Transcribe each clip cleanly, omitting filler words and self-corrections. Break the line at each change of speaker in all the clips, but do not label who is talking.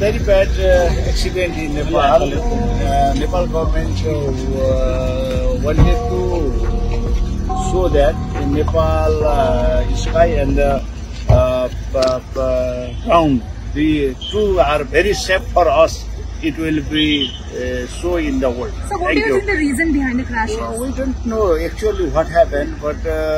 very bad accident in Nepal. Nepal government wanted to show that in Nepal sky and the ground, the two are very safe for us. It will be so in the world.
So what is the reason behind the crash?
We don't know actually what happened, but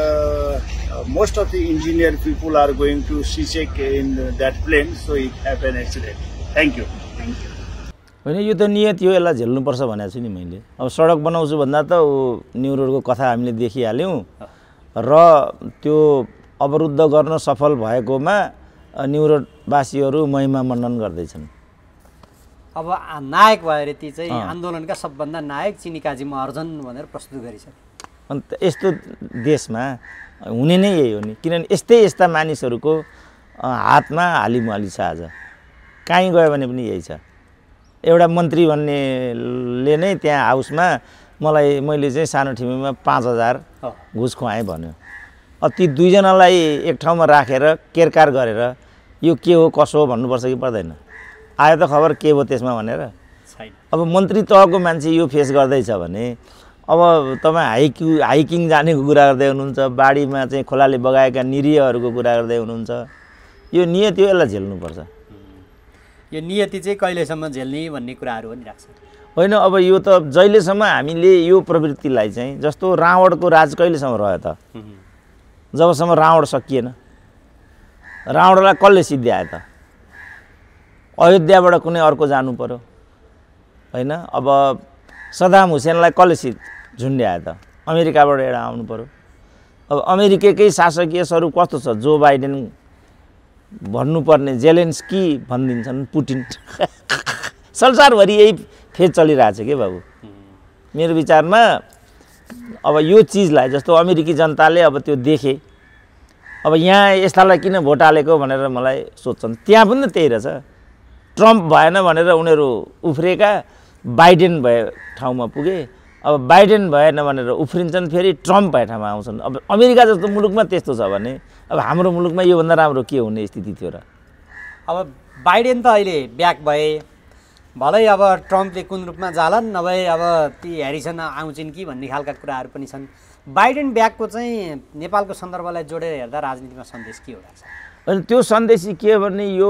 most of the engineer people are going to check in that plane, so it happened accident. Thank you.
Thank you.
होइन यो त नियत यो यसलाई झेल्नुपर्छ भनेको छु नि मैले। अब सडक बनाउँछु भन्दा त न्यू रोडको कथा हामीले देखिहाल्यौँ र त्यो अवरुद्ध गर्न सफल भएकोमा न्यू रोडवासीहरू महिमा मण्डन गर्दैछन्।
अब नायक भएर ती चाहिँ आन्दोलनका सबभन्दा नायक चिनी काजी महर्जन भनेर प्रस्तुत गरिसके।
अनि यस्तो देशमा हुने नै यही हो नि, किनभने यस्ता मानिसहरूको हातमा हालिमुहाली छ। आज कहीँ गयो भने पनि यही छ। एउटा मन्त्री भन्नेले नै त्यहाँ हाउसमा मैले चाहिँ सानो ठिमीमा 5000 घुस खुवाएँ भन्यो। अब ती दुईजनालाई एक ठाउँमा राखेर केरकार गरेर यो के हो कसो हो भन्नुपर्छ कि पर्दैन? आयो त खबर के हो त्यसमा भनेर। अब मन्त्री तहको मान्छे यो फेस गर्दैछ भने अब तपाईँ हाइकिङ जानेको कुरा गर्दै हुनुहुन्छ, बाढीमा चाहिँ खोलाले बगाएका निरीहहरूको कुरा गर्दै हुनुहुन्छ। यो नियत यो यसलाई झेल्नुपर्छ।
यो नियति चाहिँ कहिलेसम्म झेल्ने भन्ने कुराहरू पनि राख्छ।
होइन, अब यो त जहिलेसम्म हामीले यो प्रवृत्तिलाई चाहिँ जस्तो रावणको राज कहिलेसम्म रह्यो त? जबसम्म रावण सकिएन। रावणलाई कसले सिद्ध्यायो त? अयोध्याबाट कुनै अर्को जानु पर्यो होइन? अब सदाम हुसेनलाई कसले झुन्ड्यायो त? अमेरिकाबाट एउटा आउनु पर्यो। अब अमेरिकाकै शासकीय स्वरूप कस्तो छ? जो बाइडेन भन्नुपर्ने जेलेन्स्की भनिदिन्छन् पुटिन। संसारभरि यही फेज चलिरहेछ के बाबु। मेरो विचारमा अब यो चिजलाई जस्तो अमेरिकी जनताले अब त्यो देखे, अब यहाँ यस्तालाई किन भोट हालेको भनेर मलाई सोध्छन्। त्यहाँ पनि त्यही रहेछ। ट्रम्प भएन भनेर उनीहरू उफ्रेका, बाइडेन भए ठाउँमा पुगे। अब बाइडेन भएन भनेर उफ्रिन्छन्, फेरि ट्रम्प भए ठाउँमा आउँछन्। अब अमेरिका जस्तो मुलुकमा त्यस्तो छ भने अब हाम्रो मुलुकमा योभन्दा राम्रो के हुने स्थिति थियो र?
अब बाइडेन त अहिले ब्याक भए, भलै अब ट्रम्पले कुन रूपमा जालान्, नभए अब ती ह्यारिसन आउँछन् कि भन्ने खालका कुराहरू पनि छन्। बाइडेन ब्याकको चाहिँ नेपालको सन्दर्भलाई जोडेर हेर्दा राजनीतिमा सन्देश के हो लाग्छ?
अनि त्यो सन्देश के हो भने यो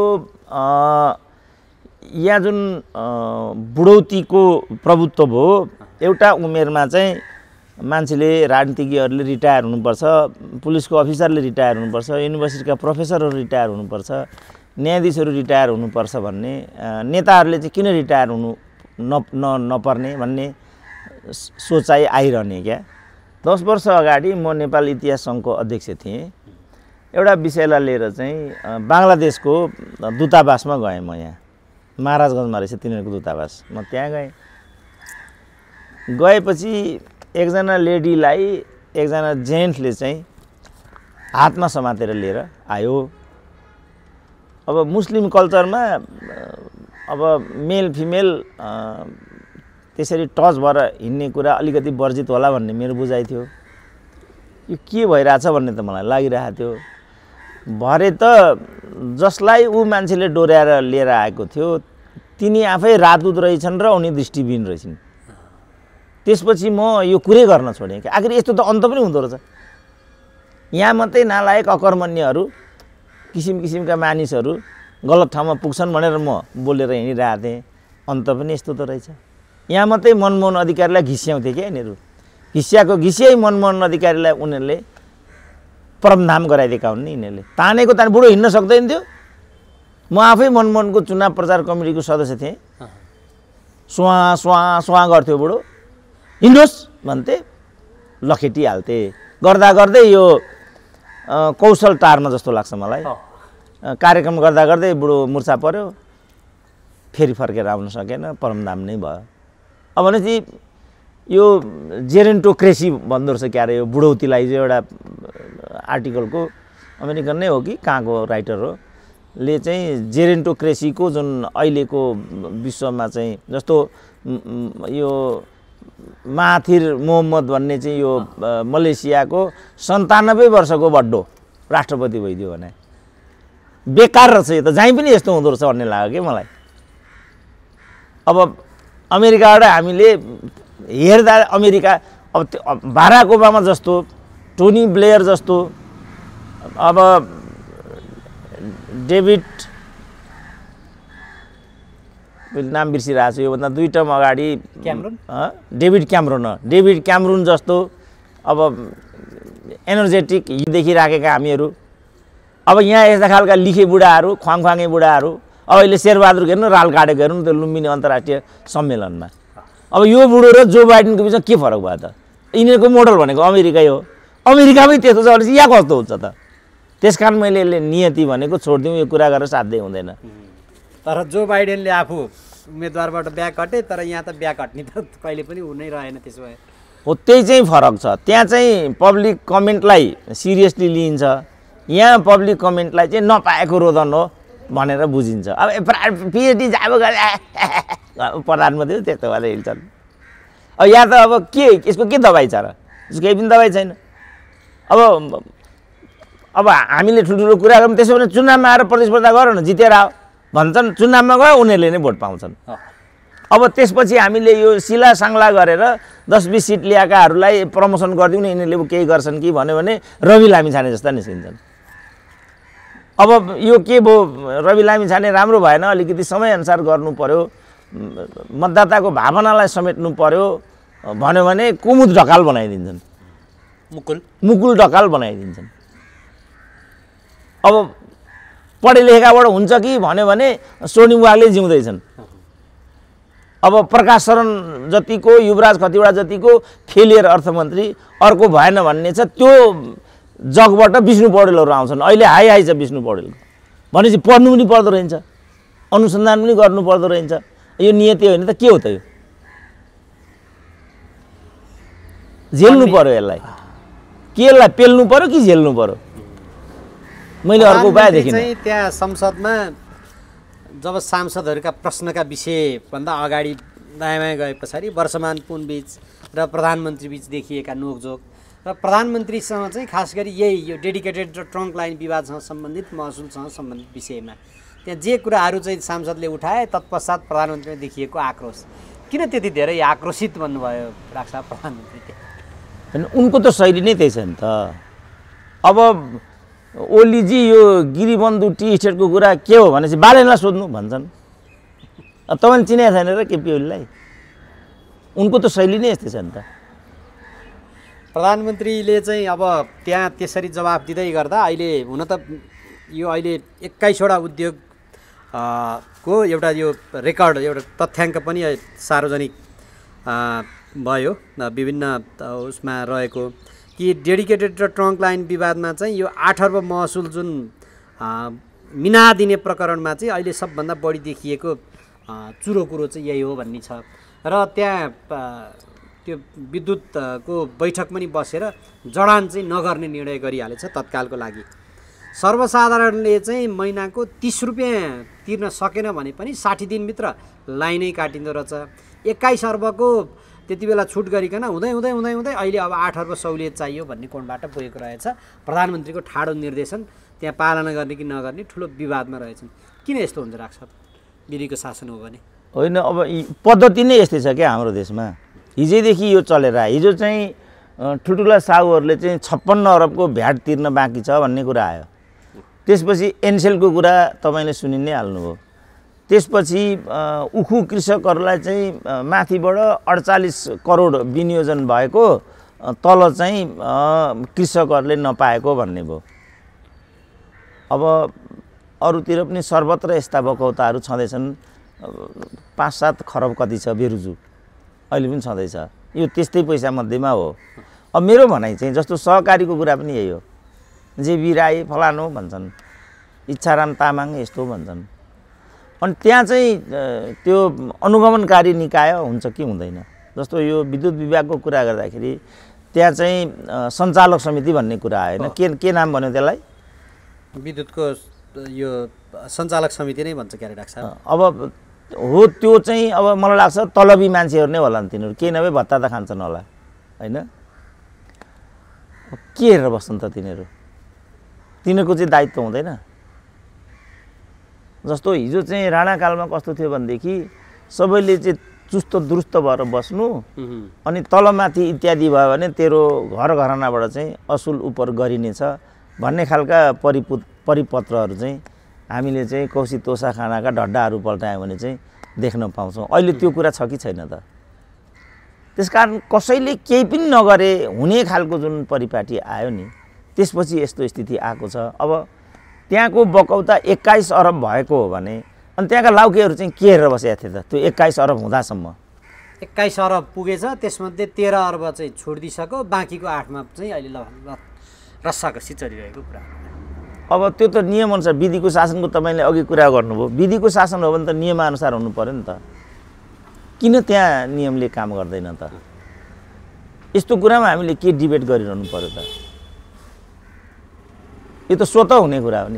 यहाँ जुन बुढौतीको प्रभुत्व भयो, एउटा उमेरमा चाहिँ मान्छेले राजनीतिज्ञहरूले रिटायर हुनुपर्छ, पुलिसको अफिसरले रिटायर हुनुपर्छ, युनिभर्सिटीका प्रोफेसरहरू रिटायर हुनुपर्छ, न्यायाधीशहरू रिटायर हुनुपर्छ भन्ने, नेताहरूले चाहिँ किन रिटायर हुनु नपर्ने भन्ने सोचाइ आइरहने क्या। 10 वर्ष अगाडि म नेपाल इतिहास सङ्घको अध्यक्ष थिएँ। एउटा विषयलाई लिएर चाहिँ बङ्गलादेशको दूतावासमा गएँ। म यहाँ महाराजगञ्जमा रहेछ तिनीहरूको दूतावास। म त्यहाँ गएपछि एकजना लेडीलाई एकजना जेन्ट्सले चाहिँ हातमा समातेर लिएर आयो। अब मुस्लिम कल्चरमा अब मेल फिमेल त्यसरी टच भएर हिँड्ने कुरा अलिकति वर्जित होला भन्ने मेरो बुझाइ थियो। यो के भइरहेछ भन्ने त मलाई लागिरहेको थियो। भरे त जसलाई ऊ मान्छेले डोर्याएर लिएर आएको थियो तिनी आफै राजदूत रहेछन् र उनी दृष्टिविहीन रहेछन्। त्यसपछि म यो कुरै गर्न छोडेँ कि आखिर यस्तो त अन्त पनि हुँदो रहेछ। यहाँ मात्रै नालायक अकर्मण्यहरू, किसिम किसिमका मानिसहरू गलत ठाउँमा पुग्छन् भनेर म बोलेर हिँडिरहेको थिएँ। अन्त पनि यस्तो त रहेछ। यहाँ मात्रै मनमोहन अधिकारीलाई घिस्याउँथे क्या यिनीहरू। घिस्याई मनमोहन अधिकारीलाई उनीहरूले परमधाम गराइदिएका हुन् नि। यिनीहरूले तानेको बुढो हिँड्न सक्दैन थियो। म आफै मनमोहनको चुनाव प्रचार कमिटीको सदस्य थिएँ। सुहाँ गर्थ्यो बुढो, हिँड्नुहोस् भन्थे, लखेटिहाल्थे। गर्दा गर्दै यो कौशल टारमा जस्तो लाग्छ मलाई। कार्यक्रम गर्दा गर्दै बुढो मुर्छा पर्यो, फेरि फर्केर आउन सकेन, परमधाम नै भयो। अब भनेपछि यो जेरेन्टोक्रेसी भन्दो रहेछ क्या अरे यो बुढौतीलाई। चाहिँ एउटा आर्टिकलको अमेरिकन नै हो कि कहाँको राइटर हो ले चाहिँ जेरेन्टोक्रेसीको जुन अहिलेको विश्वमा चाहिँ जस्तो यो महाथिर मोहम्मद भन्ने चाहिँ यो मलेसियाको 97 वर्षको बड्डो राष्ट्रपति भइदियो भने बेकार रहेछ। यो त जहीँ पनि यस्तो हुँदो रहेछ भन्ने लाग्यो कि मलाई। अब अमेरिकाबाट हामीले हेर्दा अमेरिका अब बाराक ओबामा जस्तो, टोनी ब्लेयर जस्तो, अब नाम बिर्सिरहेको छु, योभन्दा 2 टर्म अगाडि डेभिड क्यामरुन जस्तो अब एनर्जेटिक देखिराखेका हामीहरू, अब यहाँ यस्ता खालका लिखे बुढाहरू, ख्वाङख्वाङे बुढाहरू, अब अहिले शेरबहादुर हेर्नु राल काटेको हेर्नु त्यो लुम्बिनी अन्तर्राष्ट्रिय सम्मेलनमा। अब यो बुढो र जो बाइडेनको बिचमा के फरक भयो त? यिनीहरूको मोडल भनेको अमेरिकै हो, अमेरिकामै त्यस्तो छ भने यहाँ कस्तो हुन्छ त? त्यस कारण मैले यसले नियति भनेको छोडिदिउँ, यो कुरा गरेर साध्यै हुँदैन।
तर जो बाइडेनले आफू उम्मेदवारबाट ब्याक हटे, तर यहाँ त ब्याक हट्ने त कहिले पनि हुनै रहेन। त्यसो भए
हो त्यही चाहिँ फरक छ। त्यहाँ चाहिँ पब्लिक कमेन्टलाई सिरियसली लिइन्छ, यहाँ पब्लिक कमेन्टलाई चाहिँ नपाएको रोदन हो भनेर बुझिन्छ। अब पिएचडी जाब गरे प्रधानमन्त्री त्यस्तो भएर हिँड्छन्। अब यहाँ त अब के यसको के दबाई छ र? यसको केही पनि दबाई छैन। अब हामीले ठुल्ठुलो कुरा गरौँ, त्यसो भने चुनावमा आएर प्रतिस्पर्धा गर न, जितेर आऊ भन्छन्, चुनावमा गयो उनीहरूले नै भोट पाउँछन्। अब त्यसपछि हामीले यो सिला साङ्ला गरेर 10-20 सिट ल्याएकाहरूलाई प्रमोसन गरिदिउँ न, यिनीहरूले केही गर्छन् कि भन्यो भने रवि लामिछाने जस्ता निस्किन्छन्। अब यो के भयो, रवि लामिछाने राम्रो भएन, अलिकति समयअनुसार गर्नु पर्यो, मतदाताको भावनालाई समेट्नु पर्यो भन्यो भने कुमुद ढकाल बनाइदिन्छन्, मुकुल ढकाल बनाइदिन्छन्। अब पढे लेखेकाबाट हुन्छ कि भन्यो भने सोनी बुवाले जिउँदैछन्। अब प्रकाश शरण जतिको, युवराज खतिवडा जतिको फेलियर अर्थमन्त्री अर्को भएन भन्ने छ। त्यो जगबाट विष्णु पौडेलहरू आउँछन्। अहिले हाई छ विष्णु पौडेल भनेपछि पढ्नु पनि पर्दो रहेछ, अनुसन्धान पनि गर्नु पर्दो रहेछ। यो नियति होइन त के हो त? यो झेल्नु पर्यो, यसलाई के यसलाई पेल्नु पर्यो कि झेल्नु पर्यो? मैले अर्को उपाय देखिनँ।
त्यहाँ संसदमा जब सांसदहरूका प्रश्नका विषयभन्दा अगाडि दायाँ गए पछाडि वर्षमान पुन बीच र प्रधानमन्त्री बीच देखिएका नोकझोक र प्रधानमन्त्रीसँग चाहिँ खास गरी यही यो डेडिकेटेड र ट्रङ्क लाइन विवादसँग सम्बन्धित, महसुलसँग सम्बन्धित विषयमा त्यहाँ जे कुराहरू चाहिँ सांसदले उठाए तत्पश्चात प्रधानमन्त्रीमा देखिएको आक्रोश, किन त्यति धेरै आक्रोशित भन्नुभयो डाक्टर साहब प्रधानमन्त्री?
होइन, उनको त शैली नै त्यही छ नि त। अब ओलीजी यो गिरिबन्धु टी स्टेटको कुरा के हो भनेपछि बालेनलाई सोध्नु भन्छन्। तपाईँले चिनेको छैन र केपी ओलीलाई? उनको त शैली नै यस्तै छ नि त।
प्रधानमन्त्रीले चाहिँ अब त्यहाँ त्यसरी जवाफ दिँदै गर्दा अहिले हुन त यो अहिले 21वटा उद्योग को एउटा यो रेकर्ड, एउटा तथ्याङ्क पनि सार्वजनिक भयो विभिन्न उसमा रहेको कि डेडिकेटेड र ट्रङ्क लाइन विवादमा चाहिँ यो 8 अर्ब महसुल जुन मिना दिने प्रकरणमा चाहिँ अहिले सबभन्दा बढी देखिएको चुरो कुरो चाहिँ यही हो भन्ने छ। र त्यहाँ त्यो विद्युतको बैठक पनि बसेर जडान चाहिँ नगर्ने निर्णय गरिहालेछ तत्कालको लागि। सर्वसाधारणले चाहिँ महिनाको 30 रुपियाँ तिर्न सकेन भने पनि 60 दिनभित्र लाइनै काटिँदो रहेछ। 21 अर्बको त्यति बेला छुट गरिकन हुँदै हुँदै हुँदै हुँदै अहिले अब 8 अर्ब सहुलियत चाहियो भन्ने कोणबाट पुगेको रहेछ। प्रधानमन्त्रीको ठाडो निर्देशन त्यहाँ पालना गर्ने कि नगर्ने ठुलो विवादमा रहेछन्। किन यस्तो हुन्छ डाक्टर साहब? गिरीको शासन हो भने
होइन, अब पद्धति नै यस्तै छ क्या हाम्रो देशमा। हिजैदेखि यो चलेर हिजो चाहिँ ठुल्ठुला साहुहरूले चाहिँ 56 अरबको भ्याट तिर्न बाँकी छ भन्ने कुरा आयो। त्यसपछि एनसेलको कुरा तपाईँले सुनि नै हाल्नुभयो। त्यसपछि उखु कृषकहरूलाई चाहिँ माथिबाट 48 करोड विनियोजन भएको तल चाहिँ कृषकहरूले नपाएको भन्ने भयो। अब अरूतिर पनि सर्वत्र यस्ता बकौताहरू छँदैछन्। 5-7 खरब कति छ बेरुजु अहिले पनि छँदैछ। यो त्यस्तै पैसा मध्येमा हो। अब मेरो भनाइ चाहिँ जस्तो सहकारीको कुरा पनि यही हो। जेबी राई फलानो भन्छन्, इच्छाराम तामाङ यस्तो भन्छन्। अनि त्यहाँ चाहिँ त्यो अनुगमनकारी निकाय हुन्छ कि हुँदैन? जस्तो यो विद्युत विभागको कुरा गर्दाखेरि त्यहाँ चाहिँ सञ्चालक समिति भन्ने कुरा आएन। के नाम भन्यो त्यसलाई?
विद्युतको यो सञ्चालक समिति नै भन्छ क्यारे डाक्टर साहब।
अब हो त्यो चाहिँ अब मलाई लाग्छ तलबी मान्छेहरू नै होला नि तिनीहरू, केही नभए भत्ता त खान्छन् होला होइन? के हेरेर बस्छन् त तिनीहरू? तिनीहरूको चाहिँ दायित्व हुँदैन? जस्तो हिजो चाहिँ राणाकालमा कस्तो थियो भनेदेखि सबैले चाहिँ चुस्त दुरुस्त भएर बस्नु अनि तलमाथि इत्यादि भयो भने तेरो घर घरानाबाट चाहिँ असुल उपर गरिनेछ भन्ने खालका परिपत्रहरू चाहिँ हामीले चाहिँ कौशी तोसा खानाका ढड्डाहरू पल्टायौँ भने चाहिँ देख्न पाउँछौँ। अहिले त्यो कुरा छ कि छैन त? त्यसकारण कसैले केही पनि नगरे हुने खालको जुन परिपाटी आयो नि त्यसपछि यस्तो स्थिति आएको छ। अब त्यहाँको बकौता 21 अरब भएको हो भने अनि त्यहाँका लाउकेहरू चाहिँ के हेरेर बसेका थिए त? त्यो 21 अरब हुँदासम्म
21 अरब पुगेछ, त्यसमध्ये 13 अरब चाहिँ छोडिदिइसक्यो, बाँकीको 8मा चाहिँ अहिले रस्साकसी चलिरहेको कुरा।
अब त्यो त नियमअनुसार विधिको शासनको तपाईँले अघि कुरा गर्नुभयो, विधिको शासन हो भने त नियमअनुसार हुनु पर्यो नि त। किन त्यहाँ नियमले काम गर्दैन त? यस्तो कुरामा हामीले के डिबेट गरिरहनु पर्यो त? यो त स्वतः हुने कुरा हो नि।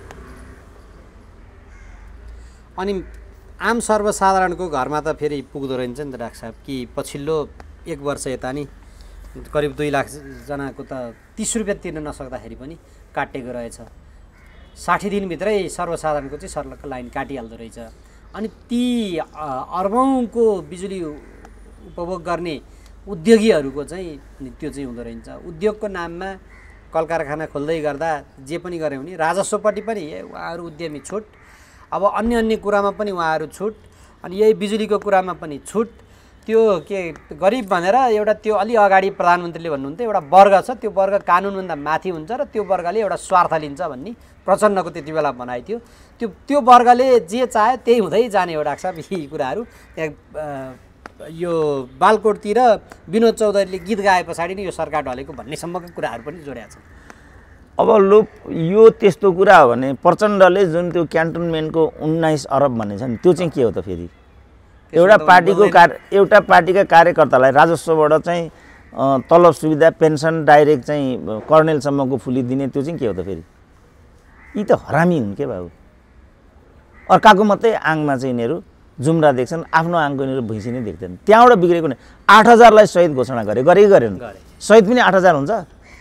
अनि आम सर्वसाधारणको घरमा त फेरि पुग्दो रहेछ नि त डाक्टर साहब, कि पछिल्लो 1 वर्ष यता नि करिब 2 लाख जनाको त 30 रुपियाँ तिर्न नसक्दाखेरि पनि काटेको रहेछ। 60 दिनभित्रै सर्वसाधारणको चाहिँ सर्लक्क लाइन काटिहाल्दो रहेछ। अनि ती अर्बौँको बिजुली उपभोग गर्ने उद्योगीहरूको चाहिँ त्यो चाहिँ हुँदो रहेछ। उद्योगको नाममा कल कारखाना खोल्दै गर्दा जे पनि गऱ्यो भने राजस्वपट्टि पनि उहाँहरू उद्यमी छुट, अब अन्य कुरामा पनि उहाँहरू छुट, अनि यही बिजुलीको कुरामा पनि छुट। त्यो के गरिब भनेर एउटा त्यो अलि अगाडि प्रधानमन्त्रीले भन्नुहुन्थ्यो एउटा वर्ग छ, त्यो वर्ग कानुनभन्दा माथि हुन्छ र त्यो वर्गले एउटा स्वार्थ लिन्छ भन्ने प्रचण्डको त्यति बेला भनाइ थियो। त्यो वर्गले जे चाह्यो त्यही हुँदै जाने हो डाक्टर साहब। यी कुराहरू त्यहाँ यो बालकोटतिर विनोद चौधरीले गीत गाए पछाडि नै यो सरकार ढलेको भन्नेसम्मका कुराहरू पनि जोडिया छन्।
अब लो यो त्यस्तो कुरा हो भने प्रचण्डले जुन त्यो क्यान्टोनमेन्टको 19 अरब भन्ने छ नि त्यो चाहिँ के हो त? फेरि एउटा पार्टीका कार्यकर्तालाई राजस्वबाट चाहिँ तलब सुविधा पेन्सन डाइरेक्ट चाहिँ कर्नेलसम्मको फुली दिने त्यो चाहिँ के हो त? फेरि यी त हरामी हुन् के बाबु। अर्काको मात्रै आङमा चाहिँ यिनीहरू जुम्रा देख्छन्, आफ्नो आङको यिनीहरू भैँसी नै देख्दैन। त्यहाँबाट बिग्रेको नै 8000लाई शहीद घोषणा गरे कि गरेन? शहीद पनि 8000 हुन्छ।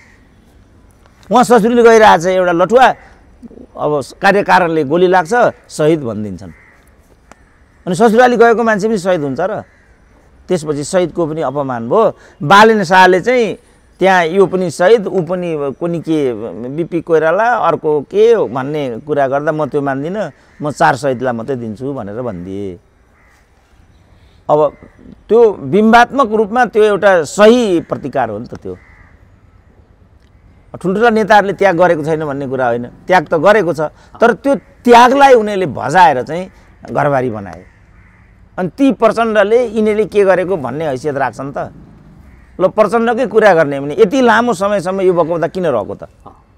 उहाँ ससुरीले गइरहेछ एउटा लठुवा, अब कार्यकारणले गोली लाग्छ शहीद भनिदिन्छन्। अनि ससुराली गएको मान्छे पनि शहीद हुन्छ र त्यसपछि शहीदको पनि अपमान भयो। बालेन शाहले चाहिँ त्यहाँ यो पनि शहीद ऊ पनि कुनै के बिपी कोइराला अर्को के भन्ने कुरा गर्दा म त्यो मान्दिनँ, म 4 शहीदलाई मात्रै दिन्छु भनेर भनिदिए। अब त्यो बिम्बात्मक रूपमा त्यो एउटा सही प्रतिकार हो नि त। त्यो ठुल्ठुला नेताहरूले त्याग गरेको छैन भन्ने कुरा होइन, त्याग त गरेको छ, तर त्यो त्यागलाई उनीहरूले भजाएर चाहिँ घरबारी बनाए। अनि ती प्रचण्डले यिनीहरूले के गरेको भन्ने हैसियत राख्छन् त? ल प्रचण्डकै कुरा गर्ने भने यति लामो समयसम्म यो बकौता किन रहेको त?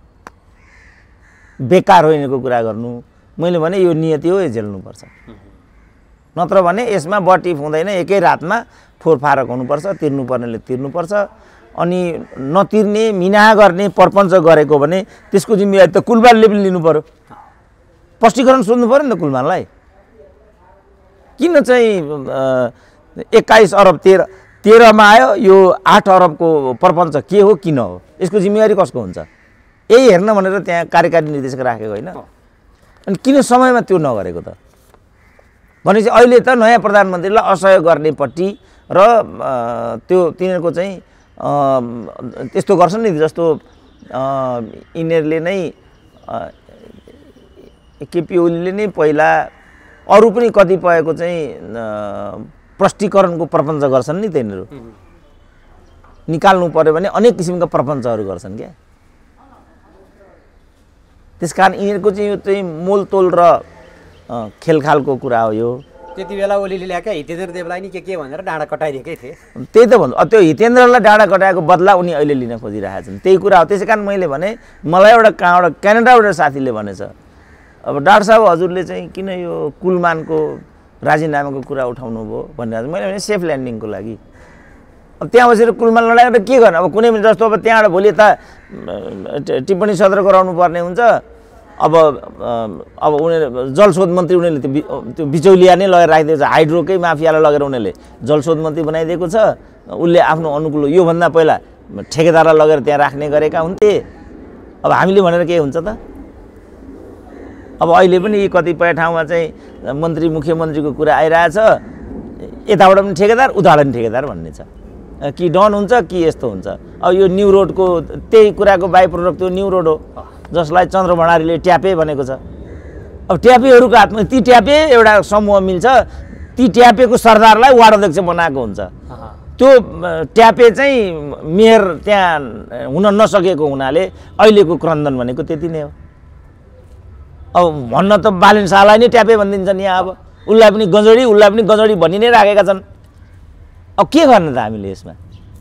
बेकार हो यिनीहरूको कुरा गर्नु। मैले भने यो नियति हो, यो झेल्नुपर्छ। नत्र भने यसमा बटिफ हुँदैन, एकै रातमा फोरफारक हुनुपर्छ, तिर्नुपर्नेले तिर्नुपर्छ। अनि नतिर्ने मिना गर्ने परपञ्च गरेको भने त्यसको जिम्मेवारी त कुलमानले पनि लिनु पर्यो। स्पष्टीकरण सोध्नु पर्यो नि त कुलमानलाई। किन चाहिँ 21 अरब 13मा आयो, यो 8 अरबको परपञ्च के हो किन हो, यसको जिम्मेवारी कसको हुन्छ? यही हेर्न भनेर त्यहाँ कार्यकारी निर्देशक राखेको होइन? अनि किन समयमा त्यो नगरेको त? भनेपछि अहिले त नयाँ प्रधानमन्त्रीलाई असहयोग गर्नेपट्टि र त्यो तिनीहरूको चाहिँ त्यस्तो गर्छन् नि, जस्तो यिनीहरूले नै केपी ओलीले नै पहिला अरू पनि कतिपयको चाहिँ प्रष्टीकरणको प्रपञ्च गर्छन् नि, तिनीहरू निकाल्नु पर्यो भने अनेक किसिमका प्रपञ्चहरू गर्छन् क्या। त्यसकारण यिनीहरूको चाहिँ यो चाहिँ मोलतोल र खेलखालको कुरा हो यो।
त्यति बेला ओलीले ल्याएका हितेन्द्र देवलाई नि के भनेर डाँडा कटाइदिएकै थिए।
त्यही त भन्छु, त्यो हितेन्द्रलाई डाँडा कटाएको बदला उनी अहिले लिन खोजिरहेका छन्, त्यही कुरा हो। त्यसै कारण मैले भने मलाई एउटा कहाँबाट क्यानाडाबाट साथीले भनेछ, अब डाक्टर साहब हजुरले चाहिँ किन यो कुलमानको राजीनामाको कुरा उठाउनु भयो भनेर। मैले भने सेफ ल्यान्डिङको लागि। अब त्यहाँ बसेर कुलमान लडाएर के गर्ने? अब कुनै पनि जस्तो अब त्यहाँबाट भोलि त टिप्पणी सत्र गराउनु पर्ने हुन्छ। अब उनीहरूले जलस्रोत मन्त्री उनीहरूले त्यो बिचौलिया नै लगेर राखिदिएको छ, हाइड्रोकै माफियालाई लगेर उनीहरूले जलस्रोत मन्त्री बनाइदिएको छ। उसले आफ्नो अनुकूल योभन्दा पहिला ठेकेदारलाई लगेर त्यहाँ राख्ने गरेका हुन्थे। अब हामीले भनेर के हुन्छ त? अब अहिले पनि कतिपय ठाउँमा चाहिँ मन्त्री मुख्यमन्त्रीको कुरा आइरहेछ, यताबाट पनि ठेकेदार उताबाट पनि ठेकेदार भन्ने छ कि डन हुन्छ कि यस्तो हुन्छ। अब यो न्यू रोडको त्यही कुराको बाई प्रोडक्ट त्यो न्यू रोड हो जसलाई चन्द्र भण्डारीले ट्यापे भनेको छ। अब ट्यापेहरूको हातमा ती ट्यापे एउटा समूह मिल्छ, ती ट्यापेको सरदारलाई वार्ड अध्यक्ष बनाएको हुन्छ। त्यो ट्यापे चाहिँ मेयर त्यहाँ हुन नसकेको हुनाले अहिलेको क्रन्दन भनेको त्यति नै हो। अब भन्न त बालेन शाहलाई नै ट्यापे भनिदिन्छन् यहाँ, अब उसलाई पनि गजडी भनि नै राखेका छन्। अब के गर्ने त हामीले यसमा?